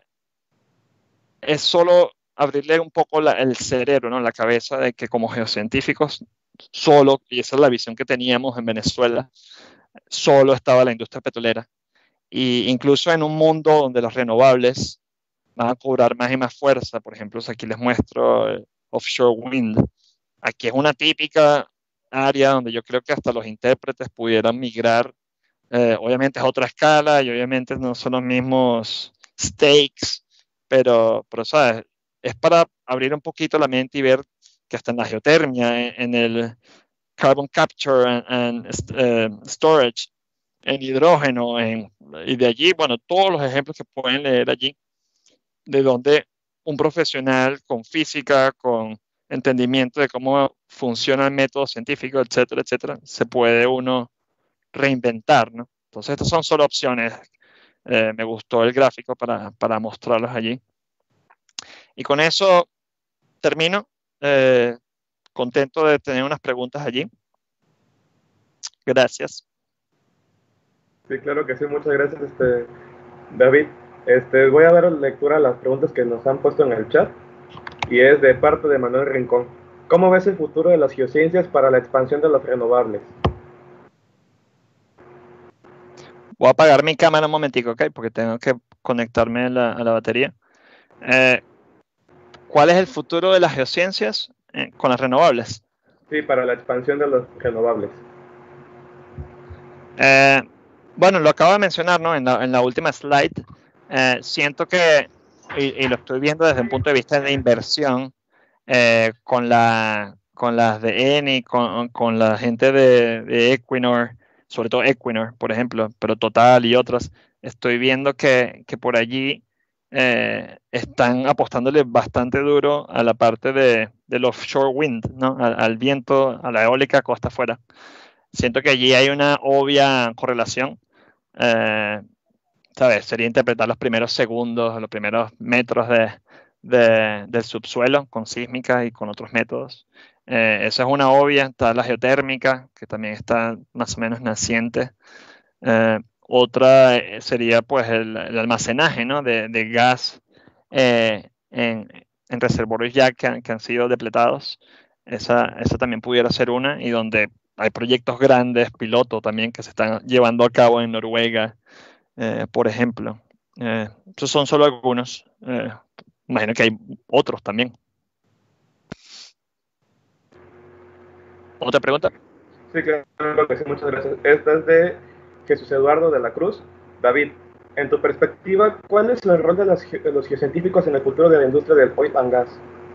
es solo abrirle un poco la, el cerebro, ¿no?, la cabeza, de que como geocientíficos solo, y esa es la visión que teníamos en Venezuela, solo estaba la industria petrolera. Y incluso en un mundo donde los renovables van a cobrar más y más fuerza, por ejemplo, aquí les muestro eh, offshore wind. Aquí es una típica área donde yo creo que hasta los intérpretes pudieran migrar. Eh, obviamente es otra escala y obviamente no son los mismos stakes, pero, pero ¿sabes? Es para abrir un poquito la mente y ver que hasta en la geotermia, en, en el carbon capture and, and uh, storage, en hidrógeno, en, y de allí, bueno, todos los ejemplos que pueden leer allí, de donde un profesional con física, con entendimiento de cómo funciona el método científico, etcétera, etcétera, se puede uno reinventar, ¿no? Entonces, estas son solo opciones. Eh, me gustó el gráfico para, para mostrarlos allí. Y con eso termino. Eh, contento de tener unas preguntas allí. Gracias.
Sí, claro que sí, muchas gracias, este, David. Este, voy a dar lectura a las preguntas que nos han puesto en el chat y es de parte de Manuel Rincón. ¿Cómo ves el futuro de las geociencias para la expansión de las renovables?
Voy a apagar mi cámara un momentico, ¿ok? Porque tengo que conectarme a la, a la batería. Eh, ¿Cuál es el futuro de las geociencias eh, con las renovables?
Sí, para la expansión de las renovables.
Eh, bueno, lo acabo de mencionar, ¿no? En la, en la última slide. Eh, siento que, y, y lo estoy viendo desde un punto de vista de inversión, eh, con, la, con las de Eni, con, con la gente de, de Equinor, sobre todo Equinor, por ejemplo, pero Total y otras, estoy viendo que, que por allí eh, están apostándole bastante duro a la parte de, del offshore wind, ¿no? Al, al viento, a la eólica costa afuera. Siento que allí hay una obvia correlación. Eh, ¿sabes? Sería interpretar los primeros segundos, los primeros metros de, de, del subsuelo con sísmica y con otros métodos. Eh, esa es una obvia. Está la geotérmica, que también está más o menos naciente. Eh, otra sería pues el, el almacenaje, ¿no?, de, de gas eh, en, en reservorios ya que han, que han sido depletados. Esa, esa también pudiera ser una, y donde hay proyectos grandes, piloto también, que se están llevando a cabo en Noruega, eh, por ejemplo. Eh, esos son solo algunos. Eh, imagino que hay otros también. ¿Otra pregunta?
Sí, claro que sí, muchas gracias. Esta es de Jesús Eduardo de la Cruz. David, en tu perspectiva, ¿cuál es el rol de, las, de los geocientíficos en el futuro de la industria del oil and gas?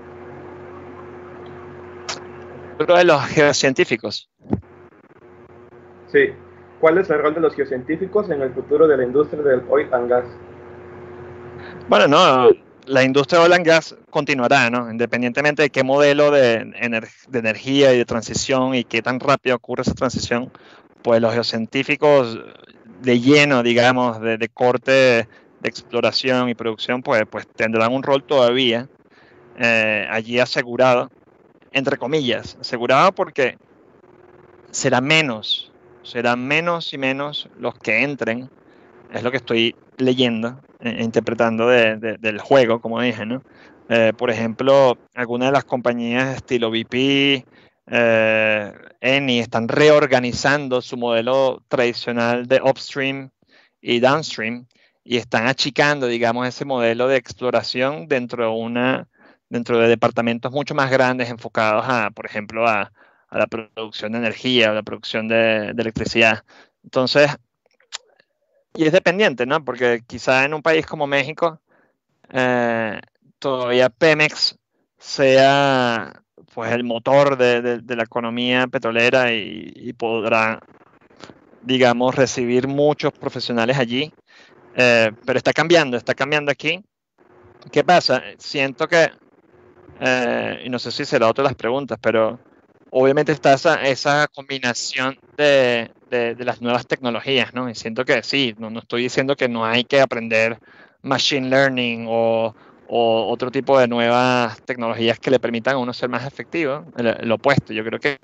El rol de los geocientíficos.
Sí, ¿cuál es el rol de los geocientíficos en el futuro de la industria del oil and gas?
Bueno, no, la industria de oil and gas continuará, ¿no? Independientemente de qué modelo de, ener de energía y de transición y qué tan rápido ocurre esa transición, pues los geocientíficos de lleno, digamos, de, de corte de exploración y producción, pues, pues tendrán un rol todavía eh, allí asegurado, entre comillas, asegurado porque será menos, serán menos y menos los que entren, es lo que estoy leyendo, eh, interpretando de, de, del juego, como dije, ¿no? Eh, por ejemplo, algunas de las compañías estilo B P, eh, Eni, están reorganizando su modelo tradicional de upstream y downstream y están achicando, digamos, ese modelo de exploración dentro de, una, dentro de departamentos mucho más grandes enfocados a, por ejemplo, a, a la producción de energía, a la producción de, de electricidad. Entonces, y es dependiente, ¿no? Porque quizá en un país como México, eh, todavía Pemex sea pues el motor de, de, de la economía petrolera y, y podrá, digamos, recibir muchos profesionales allí. Eh, pero está cambiando, está cambiando aquí. ¿Qué pasa? Siento que, eh, y no sé si será otra de las preguntas, pero obviamente está esa, esa combinación de, de, de las nuevas tecnologías, ¿no? Y siento que sí, no, no estoy diciendo que no hay que aprender machine learning o, o otro tipo de nuevas tecnologías que le permitan a uno ser más efectivo. El, el opuesto, yo creo que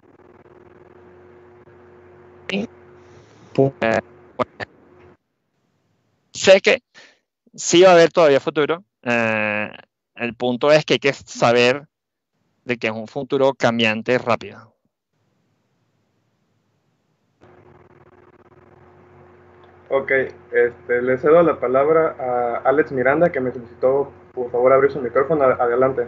eh, bueno, sé que sí va a haber todavía futuro. Eh, el punto es que hay que saber de que es un futuro cambiante rápido.
Ok, este, le cedo la palabra a Alex Miranda, que me solicitó, por favor, abrir su micrófono. Adelante.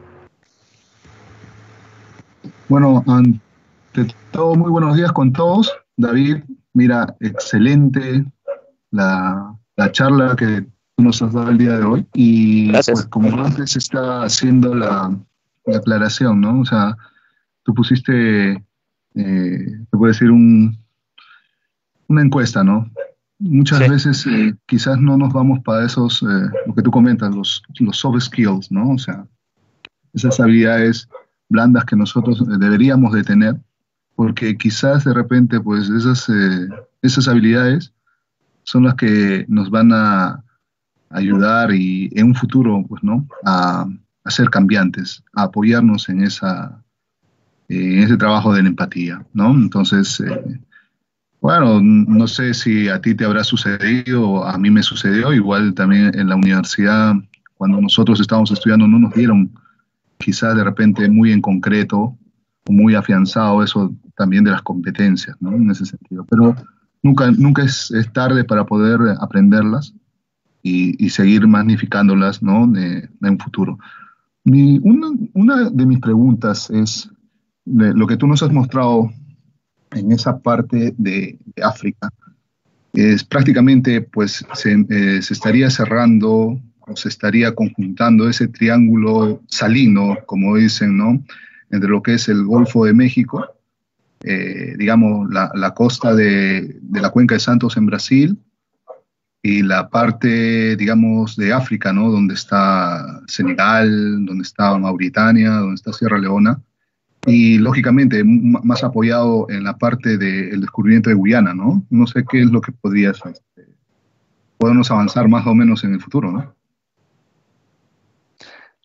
Bueno, ante todo, muy buenos días con todos. David, mira, excelente la, la charla que tú nos has dado el día de hoy. Y
Gracias.
pues como antes está haciendo la, la aclaración, ¿no? O sea, tú pusiste, eh, te puedo decir, un, una encuesta, ¿no? Muchas
Sí.
veces eh, quizás no nos vamos para esos, eh, lo que tú comentas, los, los soft skills, ¿no? O sea, esas habilidades blandas que nosotros eh, deberíamos de tener, porque quizás de repente, pues esas, eh, esas habilidades son las que nos van a ayudar y en un futuro, pues, ¿no? A, a ser cambiantes, a apoyarnos en esa, eh, en ese trabajo de la empatía, ¿no? Entonces, eh, bueno, no sé si a ti te habrá sucedido, a mí me sucedió, igual también en la universidad, cuando nosotros estábamos estudiando, no nos dieron quizás de repente muy en concreto o muy afianzado eso también de las competencias, ¿no? En ese sentido. Pero nunca, nunca es, es tarde para poder aprenderlas y, y seguir magnificándolas, ¿no? De, de un futuro. Mi, una, una de mis preguntas es de lo que tú nos has mostrado en esa parte de, de África. Es prácticamente, pues, se, eh, se estaría cerrando o se estaría conjuntando ese triángulo salino, como dicen, ¿no? Entre lo que es el Golfo de México, eh, digamos, la, la costa de, de la Cuenca de Santos en Brasil, y la parte, digamos, de África, ¿no? Donde está Senegal, donde está Mauritania, donde está Sierra Leona, y lógicamente m- más apoyado en la parte del descubrimiento de Guyana, ¿no? No sé qué es lo que podrías, este, podemos avanzar más o menos en el futuro, ¿no?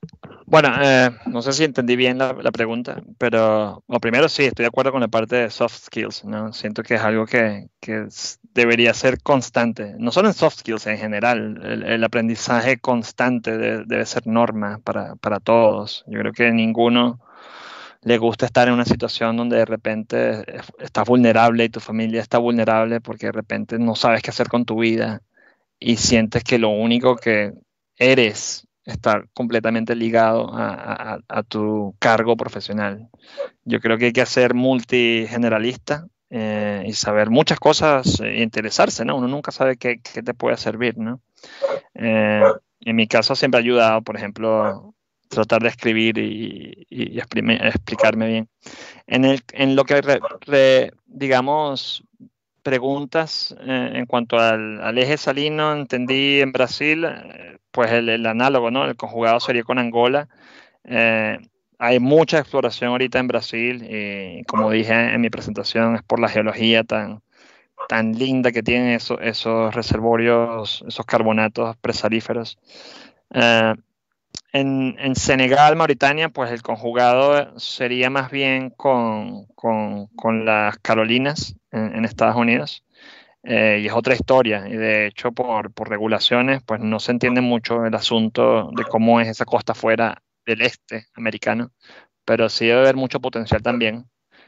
Bueno, eh, no sé si entendí bien la, la pregunta, pero lo primero sí, estoy de acuerdo con la parte de soft skills, ¿no? Siento que es algo que, que es- debería ser constante, no solo en soft skills, en general, el, el aprendizaje constante de- debe ser norma para, para todos. Yo creo que ninguno le gusta estar en una situación donde de repente es- estás vulnerable y tu familia está vulnerable porque de repente no sabes qué hacer con tu vida y sientes que lo único que eres está completamente ligado a, a- a tu cargo profesional. Yo creo que hay que ser multigeneralista eh, y saber muchas cosas e interesarse, ¿no? Uno nunca sabe qué, qué te puede servir, ¿no? Eh, en mi caso siempre ha ayudado, por ejemplo, tratar de escribir y, y- y exprime- explicarme bien. En, el, en lo que, re- re- digamos, preguntas eh, en cuanto al, al eje salino, entendí en Brasil, eh, pues el, el análogo, ¿no? El conjugado sería con Angola. Eh, hay mucha exploración ahorita en Brasil y como dije en mi presentación, es por la geología tan, tan linda que tienen esos, esos reservorios, esos carbonatos presalíferos. Eh, en, en Senegal, Mauritania, pues el conjugado sería más bien con, con, con las Carolinas en, en Estados Unidos. Eh, y es otra historia. Y de hecho, por, por regulaciones, pues no se entiende mucho el asunto de cómo es esa costa fuera del este americano, pero sí debe haber mucho potencial también.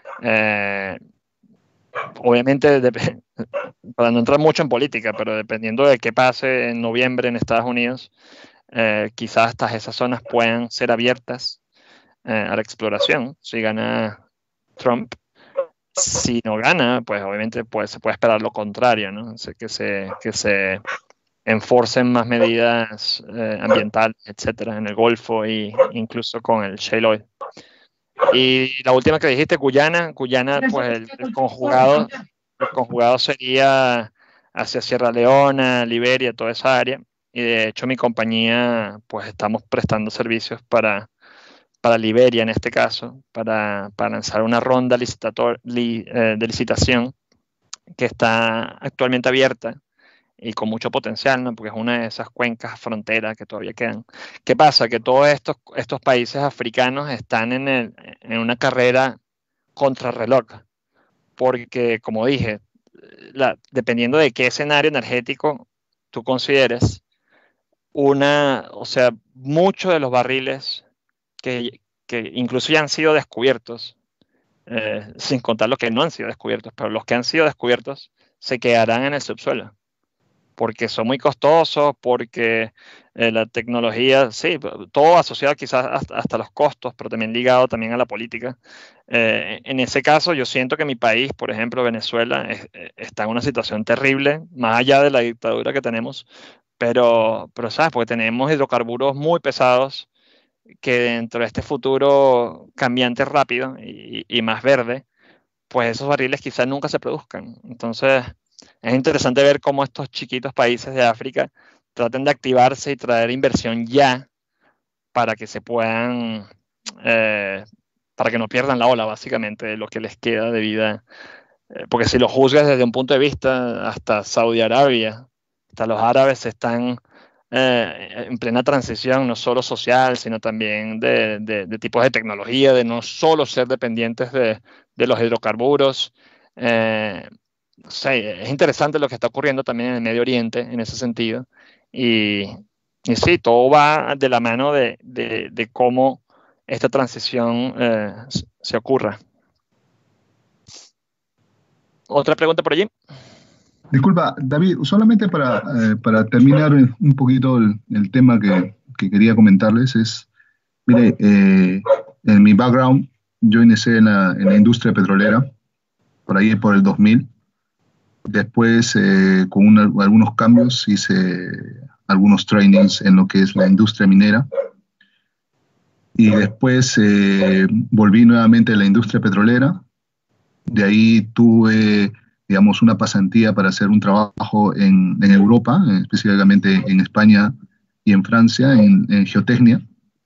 Eh, obviamente, de- para no entrar mucho en política, pero dependiendo de qué pase en noviembre en Estados Unidos, eh, quizás hasta esas zonas puedan ser abiertas eh, a la exploración si gana Trump. Si no gana, pues obviamente pues, se puede esperar lo contrario, ¿no? O sea, que se, que se enforcen más medidas eh, ambientales, etcétera, en el Golfo e incluso con el shale oil. Y la última que dijiste, Guyana, Guyana, pues el, el conjugado, el conjugado sería hacia Sierra Leona, Liberia, toda esa área. Y de hecho mi compañía, pues estamos prestando servicios para, para Liberia en este caso, para, para lanzar una ronda licitator, li, eh, de licitación que está actualmente abierta y con mucho potencial, ¿no? Porque es una de esas cuencas fronteras que todavía quedan. ¿Qué pasa? Que todos estos, estos países africanos están en, el, en una carrera contrarreloj, porque como dije, la, dependiendo de qué escenario energético tú consideres, una, o sea, muchos de los barriles que, que incluso ya han sido descubiertos, eh, sin contar los que no han sido descubiertos, pero los que han sido descubiertos se quedarán en el subsuelo porque son muy costosos, porque eh, la tecnología, sí, todo asociado quizás hasta, hasta, los costos, pero también ligado también a la política. Eh, en ese caso, yo siento que mi país, por ejemplo, Venezuela, es, está en una situación terrible, más allá de la dictadura que tenemos, pero, pero ¿sabes? Porque tenemos hidrocarburos muy pesados que dentro de este futuro cambiante rápido y, y más verde, pues esos barriles quizás nunca se produzcan. Entonces, es interesante ver cómo estos chiquitos países de África tratan de activarse y traer inversión ya para que se puedan, eh, para que no pierdan la ola, básicamente, de lo que les queda de vida. Eh, porque si lo juzgas desde un punto de vista, hasta Saudi Arabia, hasta los árabes están eh, en plena transición, no solo social, sino también de, de, de tipos de tecnología, de no solo ser dependientes de, de los hidrocarburos. Eh, no sé, es interesante lo que está ocurriendo también en el Medio Oriente en ese sentido. Y, y sí, todo va de la mano de, de, de cómo esta transición eh, se ocurra. ¿Otra pregunta por allí?
Disculpa, David, solamente para, eh, para terminar un poquito el, el tema que, que quería comentarles es, mire, eh, en mi background yo inicié en la, en la industria petrolera, por ahí por el dos mil. Después, eh, con una, algunos cambios, hice algunos trainings en lo que es la industria minera. Y después eh, volví nuevamente a la industria petrolera. De ahí tuve, digamos, una pasantía para hacer un trabajo en, en Europa, específicamente en España y en Francia, en, en geotecnia.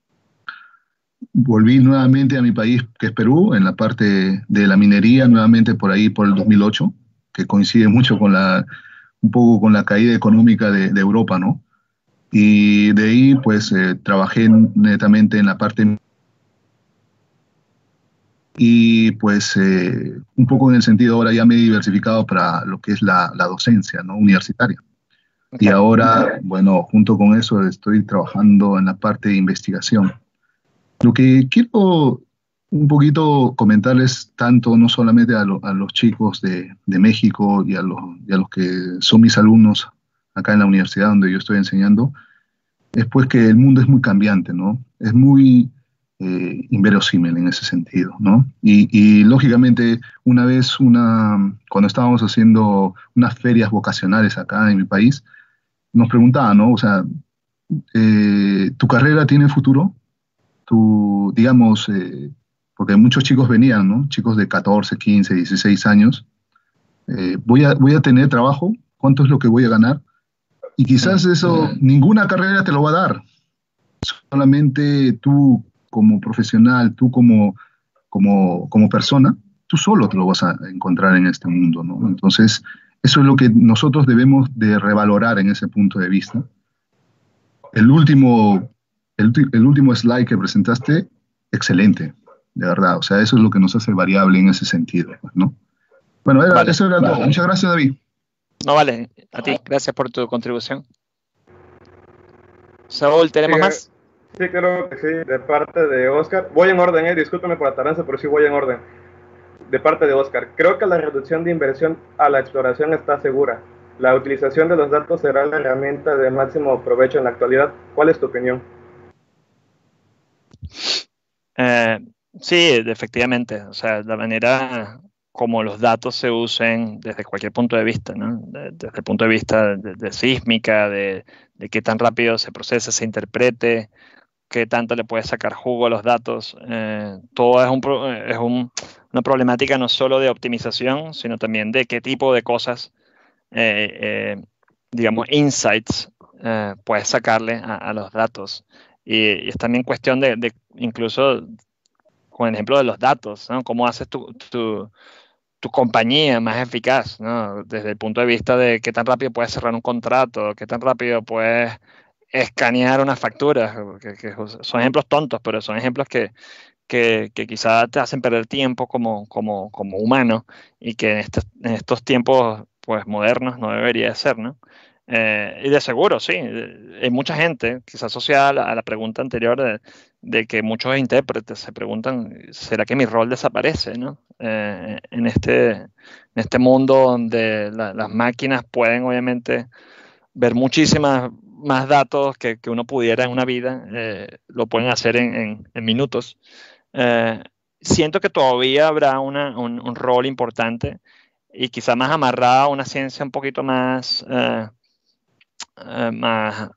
Volví nuevamente a mi país, que es Perú, en la parte de la minería, nuevamente por ahí por el dos mil ocho, que coincide mucho con la, un poco con la caída económica de, de Europa, ¿no? Y de ahí, pues, eh, trabajé netamente en la parte y, pues, eh, un poco en el sentido, ahora ya me he diversificado para lo que es la, la docencia, ¿no? Universitaria. Y
Okay.
ahora, bueno, junto con eso estoy trabajando en la parte de investigación. Lo que quiero un poquito comentarles tanto, no solamente a, lo- a los chicos de, de México y a los, y a los que son mis alumnos acá en la universidad donde yo estoy enseñando, es pues que el mundo es muy cambiante, ¿no? Es muy eh, inverosímil en ese sentido, ¿no? Y, y lógicamente, una vez, una, cuando estábamos haciendo unas ferias vocacionales acá en mi país, nos preguntaban, ¿no? O sea, eh, ¿tu carrera tiene futuro? Tu, digamos, eh, porque muchos chicos venían, ¿no? Chicos de catorce, quince, dieciséis años. Eh, ¿voy a, voy a tener trabajo? ¿Cuánto es lo que voy a ganar? Y quizás
Mm.
eso, ninguna carrera te lo va a dar. Solamente tú como profesional, tú como, como, como persona, tú solo te lo vas a encontrar en este mundo, ¿no? Entonces, eso es lo que nosotros debemos de revalorar en ese punto de vista. El último, el, ulti- el último slide que presentaste, excelente, de verdad. O sea, eso es lo que nos hace variable en ese sentido, pues, ¿no? Bueno, era-
Vale.
eso era todo. Muchas gracias, David.
No, vale. A ti. Gracias por tu contribución. Saúl,
Sí,
¿tenemos
eh,
más?
sí, creo que sí, de parte de Oscar. Voy en orden, eh, discúlpeme por la tardanza, pero sí voy en orden. De parte de Oscar, creo que la reducción de inversión a la exploración está segura. La utilización de los datos será la herramienta de máximo provecho en la actualidad. ¿Cuál es tu opinión?
Eh, sí, efectivamente. O sea, la manera como los datos se usen desde cualquier punto de vista, ¿no? De- desde el punto de vista de, de sísmica, de, de qué tan rápido se procesa, se interprete, qué tanto le puedes sacar jugo a los datos. Eh, todo es, un, pro- es un- una problemática no solo de optimización, sino también de qué tipo de cosas, eh, eh, digamos, insights, eh, puedes sacarle a, a los datos. Y, y es también cuestión de, de incluso con el ejemplo de los datos, ¿no? ¿Cómo haces tu, tu, tu compañía más eficaz, ¿no? Desde el punto de vista de qué tan rápido puedes cerrar un contrato, qué tan rápido puedes escanear una factura, que, que son ejemplos tontos, pero son ejemplos que, que, que quizás te hacen perder tiempo como, como, como humano y que en estos, en estos tiempos pues, modernos no debería ser, ¿no? Eh, y de seguro, sí, hay mucha gente, quizás asociada a la, a la pregunta anterior de, de que muchos intérpretes se preguntan, ¿será que mi rol desaparece, ¿no? Eh, en, este, en este mundo donde la, las máquinas pueden obviamente ver muchísimas más datos que, que uno pudiera en una vida, eh, lo pueden hacer en, en, en minutos. Eh, Siento que todavía habrá una, un, un, rol importante y quizá más amarrado a una ciencia un poquito más, uh, uh, más,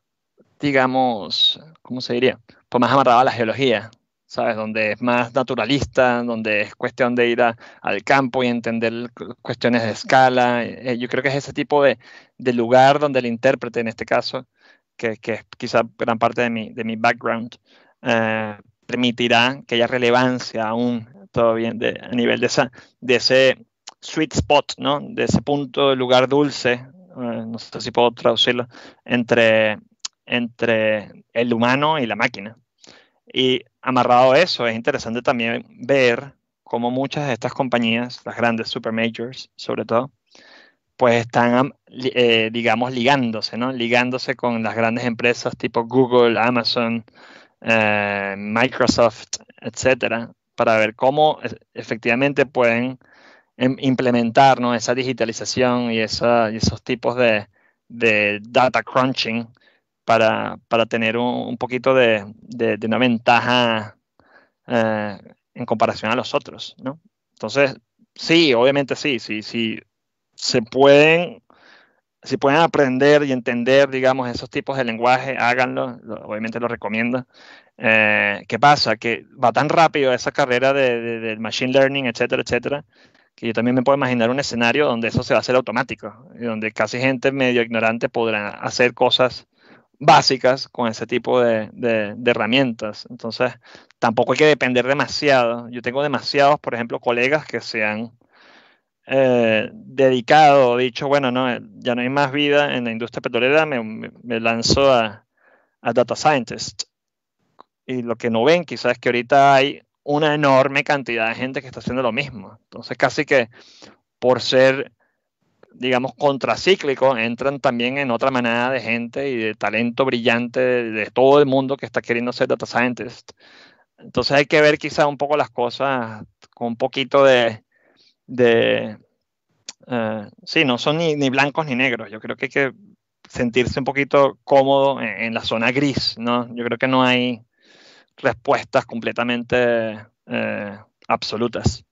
digamos, ¿cómo se diría? Pues más amarrado a la geología, ¿sabes? Donde es más naturalista, donde es cuestión de ir a, al campo y entender cuestiones de escala. Eh, yo creo que es ese tipo de, de lugar donde el intérprete, en este caso, que, que es quizá gran parte de mi, de mi background, eh, permitirá que haya relevancia aún todavía de, a nivel de, esa, de ese sweet spot, ¿no? De ese punto de lugar dulce, eh, no sé si puedo traducirlo, entre, entre el humano y la máquina. Y amarrado a eso, es interesante también ver cómo muchas de estas compañías, las grandes super majors sobre todo, pues están, eh, digamos, ligándose, ¿no? Ligándose con las grandes empresas tipo Google, Amazon, eh, Microsoft, etcétera, para ver cómo efectivamente pueden implementar, ¿no? Esa digitalización y, esa, y esos tipos de, de data crunching para, para tener un, un poquito de, de, de, una ventaja eh, en comparación a los otros, ¿no? Entonces, sí, obviamente sí, sí, sí, se pueden, si pueden aprender y entender, digamos, esos tipos de lenguaje, háganlo, lo, obviamente lo recomiendo. Eh, ¿Qué pasa? Que va tan rápido esa carrera de, de, del machine learning, etcétera, etcétera, que yo también me puedo imaginar un escenario donde eso se va a hacer automático y donde casi gente medio ignorante podrá hacer cosas básicas con ese tipo de, de, de herramientas. Entonces, tampoco hay que depender demasiado. Yo tengo demasiados, por ejemplo, colegas que se han eh, dedicado, dicho, bueno, no, ya no hay más vida en la industria petrolera, me, me, me lanzo a, a data scientist. Y lo que no ven quizás es que ahorita hay una enorme cantidad de gente que está haciendo lo mismo. Entonces casi que por ser, digamos, contracíclico, entran también en otra manada de gente y de talento brillante de, de todo el mundo que está queriendo ser data scientist. Entonces hay que ver quizás un poco las cosas con un poquito de... de uh, sí, no son ni, ni blancos ni negros. Yo creo que hay que sentirse un poquito cómodo en, en la zona gris, ¿no? Yo creo que no hay respuestas completamente eh, absolutas.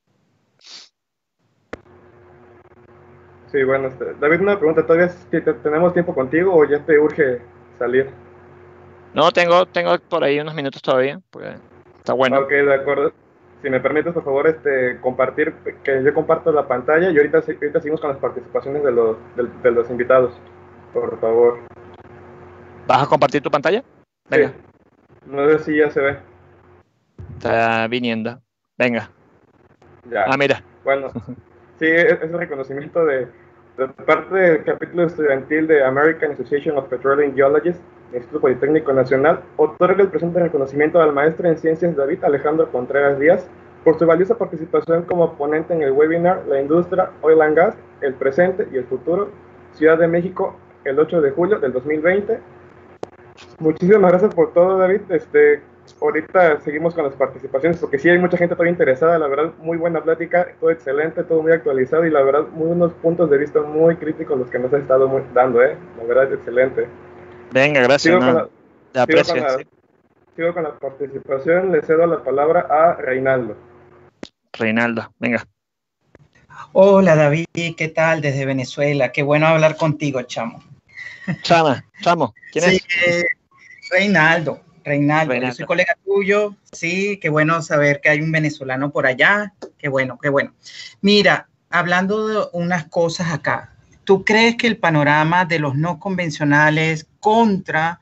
Sí, bueno, este, David, una pregunta, ¿todavía si te, tenemos tiempo contigo o ya te urge salir?
No, tengo, tengo por ahí unos minutos todavía, porque está bueno.
Ok, de acuerdo. Si me permites, por favor, este, compartir, que yo comparto la pantalla y ahorita, ahorita seguimos con las participaciones de los, de, de los invitados, por favor.
¿Vas a compartir tu pantalla? Venga.
Sí. No sé si ya se ve.
Está viniendo. Venga.
Ya.
Ah, mira.
Bueno, sí, es un reconocimiento de, de parte del capítulo estudiantil de American Association of Petroleum Geologists, Instituto Politécnico Nacional, otorga el presente reconocimiento al maestro en ciencias David Alejandro Contreras Díaz por su valiosa participación como ponente en el webinar La industria Oil and Gas, el presente y el futuro, Ciudad de México, el ocho de julio del dos mil veinte. Muchísimas gracias por todo, David. Este, ahorita seguimos con las participaciones porque sí hay mucha gente todavía interesada. La verdad, muy buena plática, todo excelente, todo muy actualizado y la verdad, muy unos puntos de vista muy críticos los que nos has estado muy, dando, ¿eh? La verdad, excelente.
Venga, gracias.
Sigo,
no,
con, la,
te aprecio,
sigo, con la,
sí.
sigo con la participación. Le cedo la palabra a Reinaldo.
Reinaldo, venga.
Hola, David, ¿qué tal? Desde Venezuela. Qué bueno hablar contigo, chamo.
Chama, chamo, ¿quién
sí,
es?
Eh, Reinaldo, Reinaldo,
Reinaldo.
Yo soy colega tuyo. Sí, qué bueno saber que hay un venezolano por allá. Qué bueno, qué bueno. Mira, hablando de unas cosas acá, ¿tú crees que el panorama de los no convencionales contra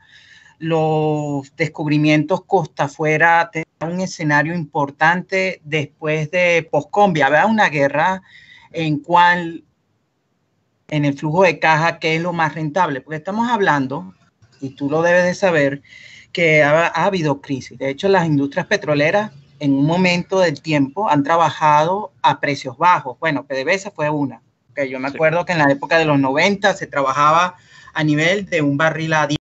los descubrimientos costa afuera tendrá un escenario importante después de Poscombia? Habrá una guerra en cual, en el flujo de caja, ¿qué es lo más rentable? Porque estamos hablando, y tú lo debes de saber, que ha, ha habido crisis. De hecho, las industrias petroleras en un momento del tiempo han trabajado a precios bajos. Bueno, PDVSA fue una. Okay, yo me acuerdo que en la época de los noventa se trabajaba a nivel de un barril a diez